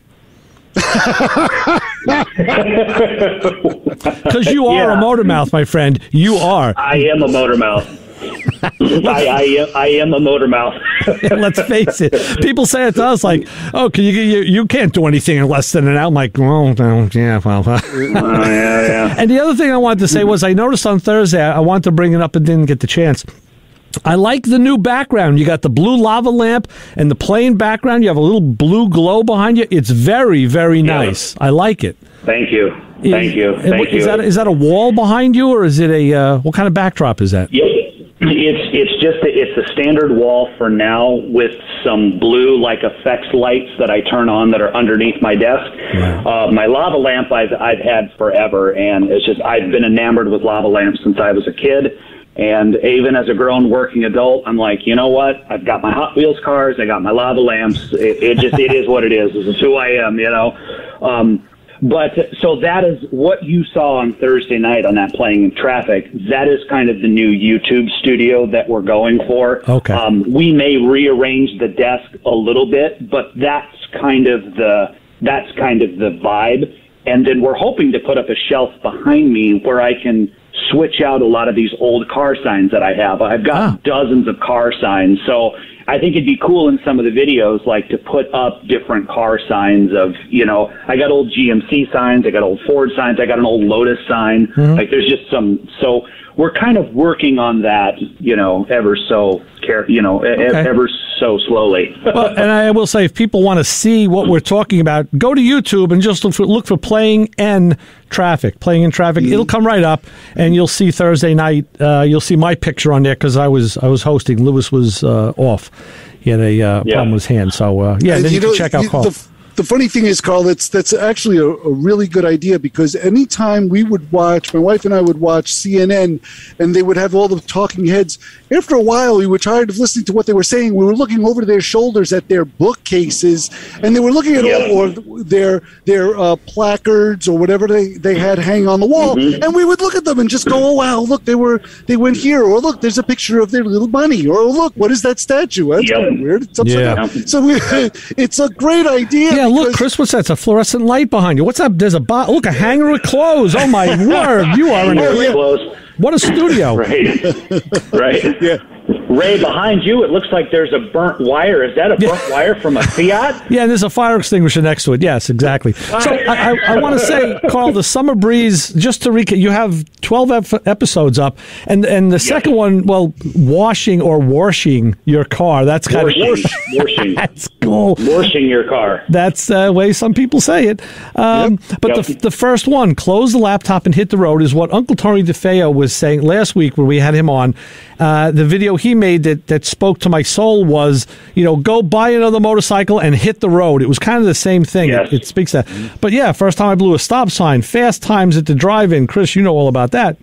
Because you are yeah. a motor mouth, my friend. You are. I am a motor mouth. I, I, am, I am a motor mouth. Let's face it. People say it to us like, oh, can you, you you can't do anything in less than an hour. I'm like, well, no, yeah, well. Uh. Uh, yeah, yeah. And the other thing I wanted to say was I noticed on Thursday, I wanted to bring it up and didn't get the chance. I like the new background. You got the blue lava lamp and the plain background. You have a little blue glow behind you. It's very, very nice. Yeah. I like it. Thank you. Thank is, you. Thank is you. That, is that a wall behind you, or is it a, uh, what kind of backdrop is that? Yes. It's it's just a, it's a standard wall for now with some blue like effects lights that I turn on that are underneath my desk. Yeah. Uh, my lava lamp I've I've had forever, and it's just I've been enamored with lava lamps since I was a kid. And even as a grown working adult, I'm like, you know what? I've got my Hot Wheels cars. I got my lava lamps. It, it just it is what it is. This is who I am, you know. Um, But so that is what you saw on Thursday night on that Playing in Traffic. That is kind of the new YouTube studio that we're going for. Okay. Um, we may rearrange the desk a little bit, but that's kind of the that's kind of the vibe. And then we're hoping to put up a shelf behind me where I can switch out a lot of these old car signs that I have. I've got ah. dozens of car signs, so I think it'd be cool in some of the videos, like to put up different car signs of, you know, I got old G M C signs, I got old Ford signs, I got an old Lotus sign. Mm-hmm. Like there's just some, so we're kind of working on that, you know, ever so care, you know, okay. e- ever so slowly. Well, and I will say, if people want to see what we're talking about, go to YouTube and just look for, look for Playing in Traffic. Playing in Traffic. Mm-hmm. It'll come right up, and you'll see Thursday night. Uh, you'll see my picture on there because I was I was hosting. Lewis was uh, off. He had a uh, yeah. problem with his hand. So uh, yeah, then you, you know, can check out you, Carl. The, the funny thing is, Carl, that's that's actually a, a really good idea, because anytime we would watch, my wife and I would watch C N N, and they would have all the talking heads. After a while, we were tired of listening to what they were saying. We were looking over their shoulders at their bookcases, and they were looking at yeah. all or their their uh, placards or whatever they, they had hanging on the wall, mm-hmm. and we would look at them and just go, "Oh wow, look, they were they went here," or "Look, there's a picture of their little bunny," or "Oh look, what is that statue? That's yep. kind of weird. It's upside yeah. down." So we, it's a great idea. Yeah, look, Chris, what's that? It's a fluorescent light behind you. What's up? There's a bo- look, a hanger of clothes. Oh my word, you are in a clothes. What a studio. Right. Right. Yeah. Ray, behind you, it looks like there's a burnt wire. Is that a burnt yeah. wire from a Fiat? Yeah, and there's a fire extinguisher next to it. Yes, exactly. So I, I, I want to say, Carl, the Summer Breeze, just to recap, you have twelve ep- episodes up, and and the yes. second one, well, washing or washing your car. That's kind washing, of... Washing. That's cool. Washing your car. That's the way some people say it. Um, yep. But yep. the the first one, close the laptop and hit the road, is what Uncle Tony DeFeo was saying last week when we had him on. Uh, the video he made that, that spoke to my soul was, you know, go buy another motorcycle and hit the road. It was kind of the same thing. Yes. It, it speaks that. But yeah, first time I blew a stop sign, fast times at the drive-in. Chris, you know all about that.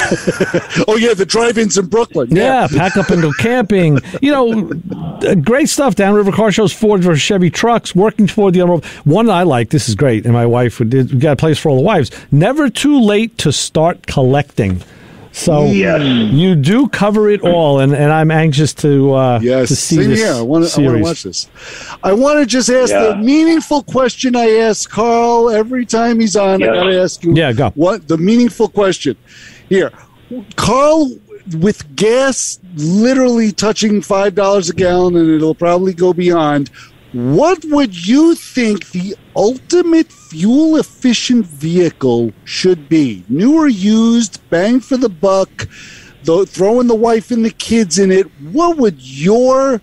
Oh, yeah, the drive-ins in Brooklyn. Yeah, yeah, pack up and go camping. You know, great stuff. Downriver Car Shows, Ford versus Chevy trucks, working toward the other. One I like, this is great, and my wife, we did, we got a place for all the wives. Never too late to start collecting. So yes. you do cover it all, and, and I'm anxious to uh, yes. to see Same this here. I want to watch this. I want to just ask yeah. the meaningful question I ask Carl every time he's on. Yeah. I got to ask you. Yeah, go. What the meaningful question? Here, Carl, with gas literally touching five dollars a gallon, and it'll probably go beyond. What would you think the ultimate fuel-efficient vehicle should be? New or used, bang for the buck, the, throwing the wife and the kids in it. What would your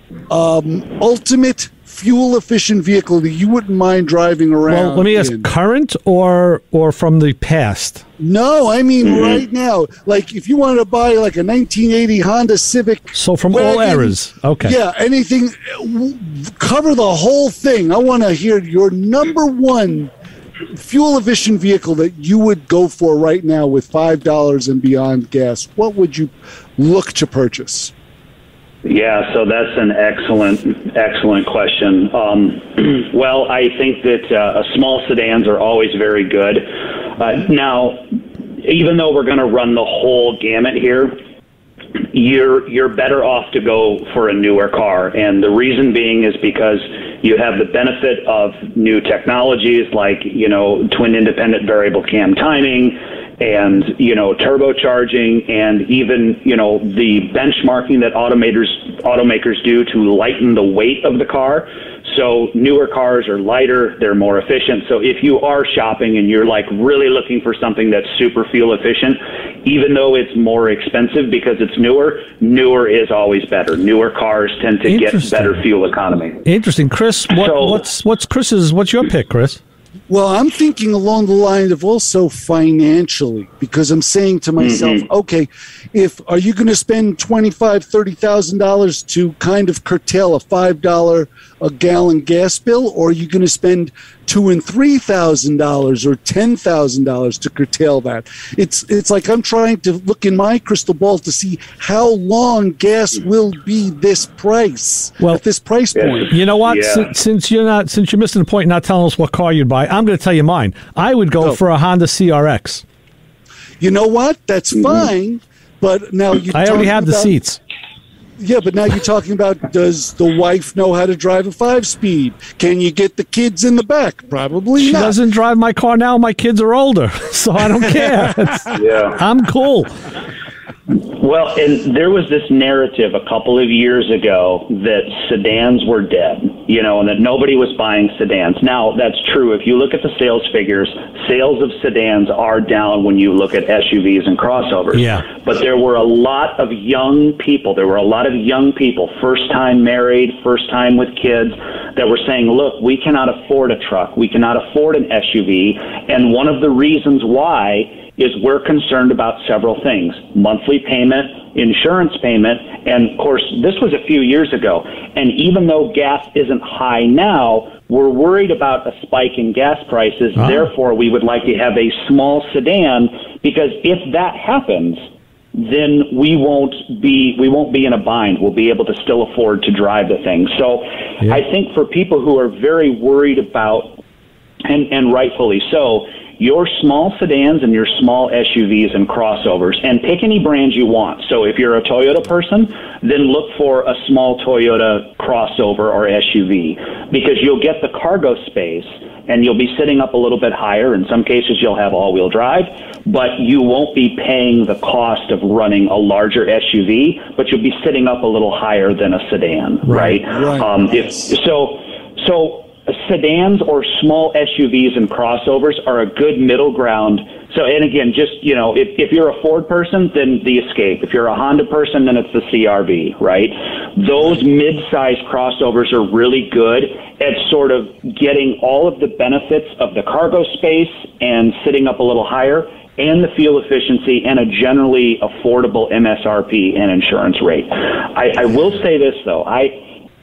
um, ultimate fuel-efficient vehicle that you wouldn't mind driving around? Well, let me ask, in? current or or from the past? No, I mean mm-hmm. right now. Like if you wanted to buy like a nineteen eighty Honda Civic. So from wagon, all eras. Okay. Yeah, anything. Cover the whole thing. I want to hear your number one fuel-efficient vehicle that you would go for right now with five dollars and beyond gas. What would you look to purchase? Yeah, so that's an excellent, excellent question. Um, well, I think that uh, small sedans are always very good. Uh, now, even though we're going to run the whole gamut here, you're you're better off to go for a newer car. And the reason being is because you have the benefit of new technologies like, you know, twin independent variable cam timing, and, you know, turbocharging, and even, you know, the benchmarking that automakers automakers do to lighten the weight of the car. So newer cars are lighter, they're more efficient. So if you are shopping and you're like really looking for something that's super fuel efficient, even though it's more expensive because it's newer, newer is always better. Newer cars tend to get better fuel economy. Interesting. Chris, what, so, what's what's Chris's what's your pick, Chris? Well, I'm thinking along the line of also financially, because I'm saying to myself, mm-hmm. okay, if are you going to spend twenty-five thousand dollars, thirty thousand dollars to kind of curtail a five dollars a gallon gas bill, or are you going to spend two thousand dollars and three thousand dollars or ten thousand dollars to curtail that? It's it's like I'm trying to look in my crystal ball to see how long gas will be this price, well, at this price point. You know what? Yeah. Since, since you're not, since you're missing the point, not telling us what car you'd buy, I'm going to tell you mine. I would go oh. for a Honda C R X. You know what? That's mm-hmm. fine, but now you. I already have the about, seats. Yeah, but now you're talking about, does the wife know how to drive a five-speed? Can you get the kids in the back? Probably she not. She doesn't drive my car now. My kids are older, so I don't care. yeah. I'm cool. Well, and there was this narrative a couple of years ago that sedans were dead, you know, and that nobody was buying sedans. Now, that's true. If you look at the sales figures, sales of sedans are down when you look at S U Vs and crossovers. Yeah. But there were a lot of young people, there were a lot of young people, first time married, first time with kids, that were saying, look, we cannot afford a truck, we cannot afford an S U V, and one of the reasons why is we're concerned about several things: monthly payment, insurance payment, and of course, this was a few years ago. And even though gas isn't high now, we're worried about a spike in gas prices. Oh. Therefore, we would like to have a small sedan, because if that happens, then we won't be we won't be in a bind. We'll be able to still afford to drive the thing. So yeah. I think for people who are very worried about, and, and rightfully so, your small sedans and your small S U Vs and crossovers, and pick any brand you want. So if you're a Toyota person, then look for a small Toyota crossover or S U V, because you'll get the cargo space and you'll be sitting up a little bit higher. In some cases, you'll have all-wheel drive, but you won't be paying the cost of running a larger S U V, but you'll be sitting up a little higher than a sedan, right? Right. right. Um, if, so, so sedans or small S U Vs and crossovers are a good middle ground. So, and again, just, you know, if, if you're a Ford person, then the Escape. If you're a Honda person, then it's the C R V, right? Those mid-size crossovers are really good at sort of getting all of the benefits of the cargo space and sitting up a little higher, and the fuel efficiency and a generally affordable M S R P and insurance rate. I, I will say this, though. I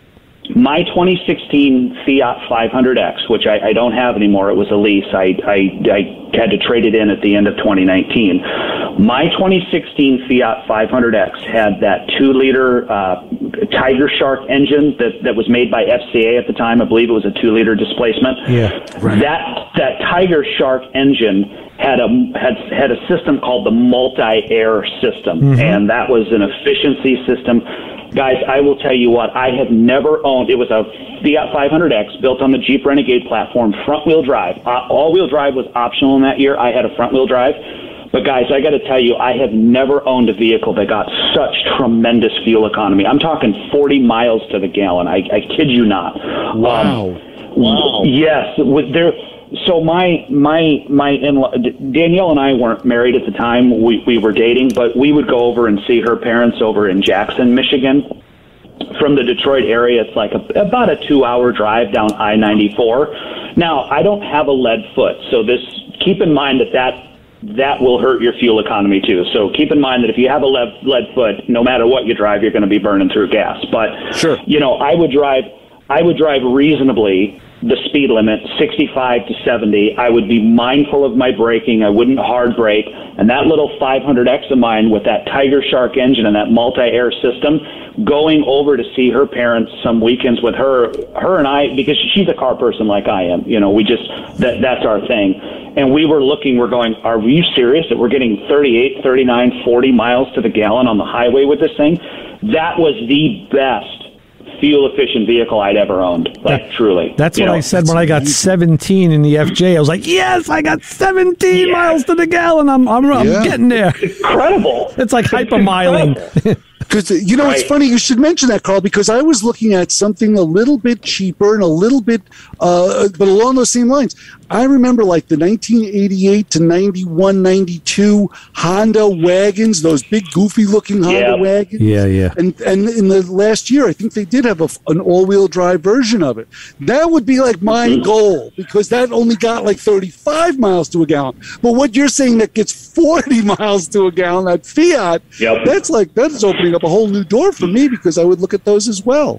My twenty sixteen Fiat five hundred X, which I, I don't have anymore, it was a lease. I, I, I had to trade it in at the end of twenty nineteen. My twenty sixteen Fiat five hundred X had that two-liter uh, Tiger Shark engine that, that was made by F C A at the time. I believe it was a two-liter displacement. Yeah, right. That that Tiger Shark engine had a had had a system called the multi-air system, mm-hmm. and that was an efficiency system. Guys, I will tell you what, I have never owned, it was a Fiat five hundred X built on the Jeep Renegade platform, front-wheel drive. Uh, all-wheel drive was optional in that year. I had a front-wheel drive. But guys, I got to tell you, I have never owned a vehicle that got such tremendous fuel economy. I'm talking forty miles to the gallon. I, I kid you not. Wow. Um, wow. Yes. With there, so my my my in-law, Danielle and I weren't married at the time. We we were dating, but we would go over and see her parents over in Jackson, Michigan. From the Detroit area, it's like a, about a two-hour drive down I ninety-four. Now, I don't have a lead foot, so this keep in mind that that that will hurt your fuel economy too. So keep in mind that if you have a lead, lead foot, no matter what you drive, you're going to be burning through gas. But sure. you know, I would drive, I would drive reasonably the speed limit, sixty-five to seventy. I would be mindful of my braking. I wouldn't hard brake. And that little five hundred X of mine with that Tiger Shark engine and that multi-air system, going over to see her parents some weekends with her, her and I, because she's a car person like I am. You know, we just, that that's our thing. And we were looking, we're going, are you serious that we're getting thirty-eight, thirty-nine, forty miles to the gallon on the highway with this thing? That was the best fuel-efficient vehicle I'd ever owned. Like, that, truly. That's you what know? I said when I got seventeen in the F J. I was like, yes, I got seventeen yeah. miles to the gallon. I'm, I'm, I'm yeah. getting there. Incredible. It's like hypermiling. Because, you know, right. It's funny you should mention that, Carl, because I was looking at something a little bit cheaper and a little bit, uh, but along those same lines. I remember like the nineteen eighty-eight to ninety-one, ninety-two Honda wagons, those big goofy looking Honda yeah. wagons. Yeah, yeah. And and in the last year, I think they did have a, an all-wheel drive version of it. That would be like my mm-hmm. goal, because that only got like thirty-five miles to a gallon. But what you're saying that gets forty miles to a gallon, that Fiat, yep. that's like, that is opening up a whole new door for me, because I would look at those as well.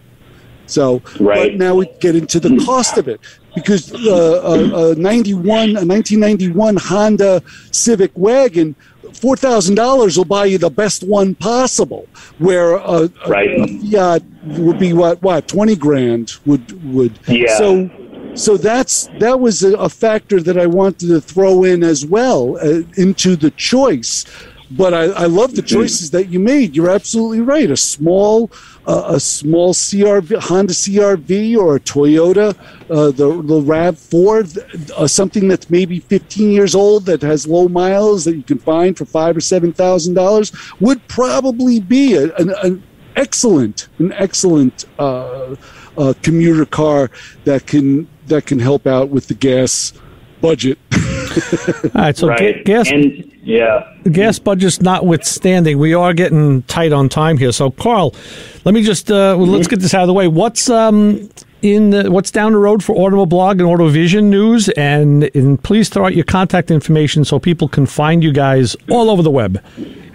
So, right. but now we get into the cost of it, because uh, a, a ninety-one, a nineteen ninety-one Honda Civic wagon, four thousand dollars will buy you the best one possible. Where a, right. a, a Fiat would be what, what, twenty grand would would. Yeah. So, so that's that was a, a factor that I wanted to throw in as well uh, into the choice. But I, I love the choices that you made. You're absolutely right. A small, uh, a small C R V, Honda C R V, or a Toyota, uh, the the RAV four, uh, something that's maybe fifteen years old that has low miles that you can find for five or seven thousand dollars, would probably be a, an, an excellent, an excellent uh, uh, commuter car that can that can help out with the gas budget. All right, so right. ga- gas, and, yeah. gas budget's notwithstanding, we are getting tight on time here. So, Carl, let me just uh, well, let's get this out of the way. What's um in the, what's down the road for Automobile Blog and AutoVision News, and, and please throw out your contact information so people can find you guys all over the web.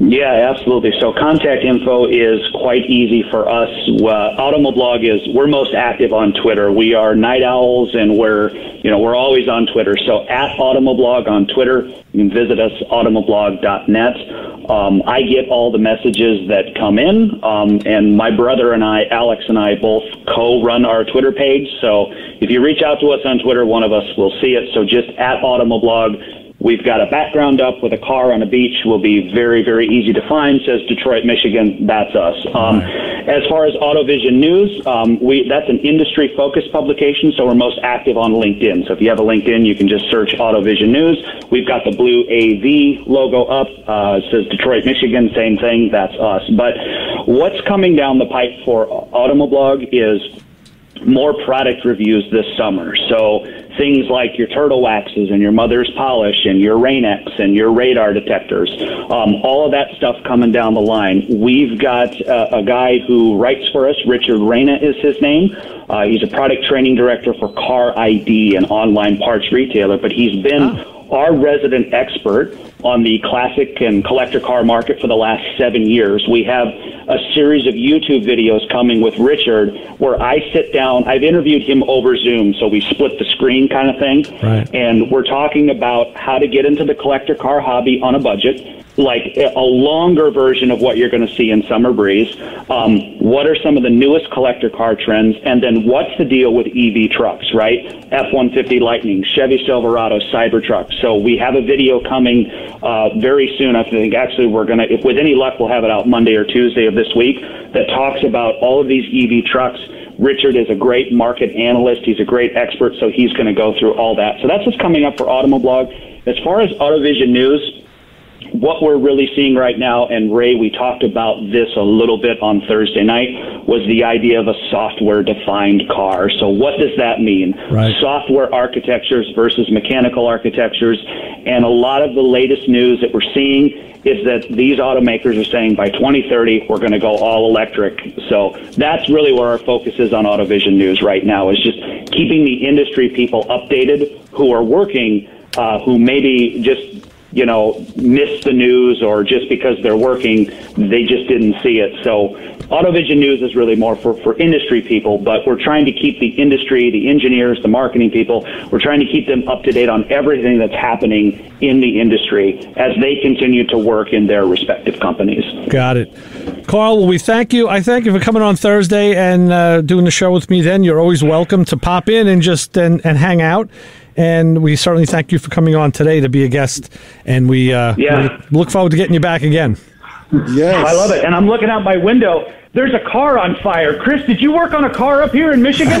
Yeah, absolutely. So contact info is quite easy for us. Uh, Automoblog is, we're most active on Twitter. We are night owls, and we're, you know, we're always on Twitter. So at Automoblog on Twitter, you can visit us, automoblog dot net. Um, I get all the messages that come in, um, and my brother and I, Alex and I, both co-run our Twitter page. So if you reach out to us on Twitter, one of us will see it. So just at Automoblog. We've got a background up with a car on a beach. Will be very, very easy to find. Says Detroit, Michigan. That's us. Um, as far as AutoVision News, um, we that's an industry-focused publication, so we're most active on LinkedIn. So if you have a LinkedIn, you can just search AutoVision News. We've got the blue A V logo up. Uh, it says Detroit, Michigan. Same thing. That's us. But what's coming down the pipe for Automoblog is more product reviews this summer. So things like your turtle waxes and your mother's polish and your Rain-X and your radar detectors, um, all of that stuff coming down the line. We've got uh, a guy who writes for us, Richard Reyna is his name. Uh, he's a product training director for Car I D, an online parts retailer, but he's been oh. our resident expert on the classic and collector car market for the last seven years. We have a series of YouTube videos coming with Richard where I sit down. I've interviewed him over Zoom, so we split the screen kind of thing. Right. And we're talking about how to get into the collector car hobby on a budget, like a longer version of what you're going to see in Summer Breeze. Um, what are some of the newest collector car trends? And then what's the deal with E V trucks, right? F one fifty Lightning, Chevy Silverado, Cybertruck. So we have a video coming uh, very soon. I think actually we're going to, if with any luck, we'll have it out Monday or Tuesday of this week that talks about all of these E V trucks. Richard is a great market analyst. He's a great expert, so he's going to go through all that. So that's what's coming up for Automoblog. As far as AutoVision News, what we're really seeing right now, and Ray, we talked about this a little bit on Thursday night, was the idea of a software-defined car. So what does that mean? Right. Software architectures versus mechanical architectures. And a lot of the latest news that we're seeing is that these automakers are saying by twenty thirty, we're going to go all electric. So that's really where our focus is on AutoVision News right now, is just keeping the industry people updated who are working, uh, who maybe just you know, miss the news, or just because they're working, they just didn't see it. So AutoVision News is really more for, for industry people, but we're trying to keep the industry, the engineers, the marketing people, we're trying to keep them up to date on everything that's happening in the industry as they continue to work in their respective companies. Got it. Carl, well, we thank you. I thank you for coming on Thursday and uh, doing the show with me then. You're always welcome to pop in and just and, and hang out. And we certainly thank you for coming on today to be a guest. And we, uh, yeah. we look forward to getting you back again. Yes. I love it. And I'm looking out my window. There's a car on fire. Chris, did you work on a car up here in Michigan?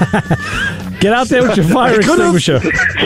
Get out there with your fire extinguisher.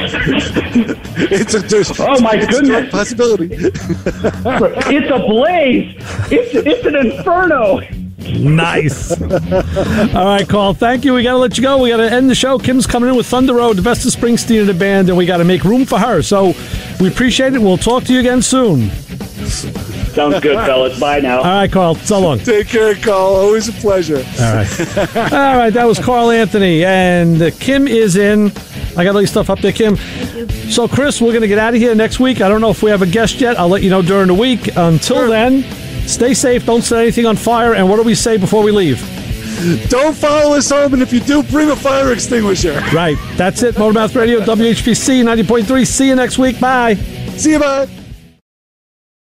it's a, there's, oh, my it's goodness. A possibility. It's a blaze. It's, it's an inferno. Nice. All right, Carl, thank you. We got to let you go. We got to end the show. Kim's coming in with Thunder Road, the best of Springsteen and the band, and we got to make room for her. So we appreciate it. We'll talk to you again soon. Sounds good, fellas. Bye now. All right, Carl. So long. Take care, Carl. Always a pleasure. All right. All right, that was Carl Anthony. And uh, Kim is in. I got all your stuff up there, Kim. Thank you. So, Chris, we're going to get out of here next week. I don't know if we have a guest yet. I'll let you know during the week. Until sure. then, stay safe. Don't set anything on fire. And what do we say before we leave? Don't follow us home, and if you do, bring a fire extinguisher. Right. That's it. Motormouth Radio, W H P C ninety point three. See you next week. Bye. See you, bud.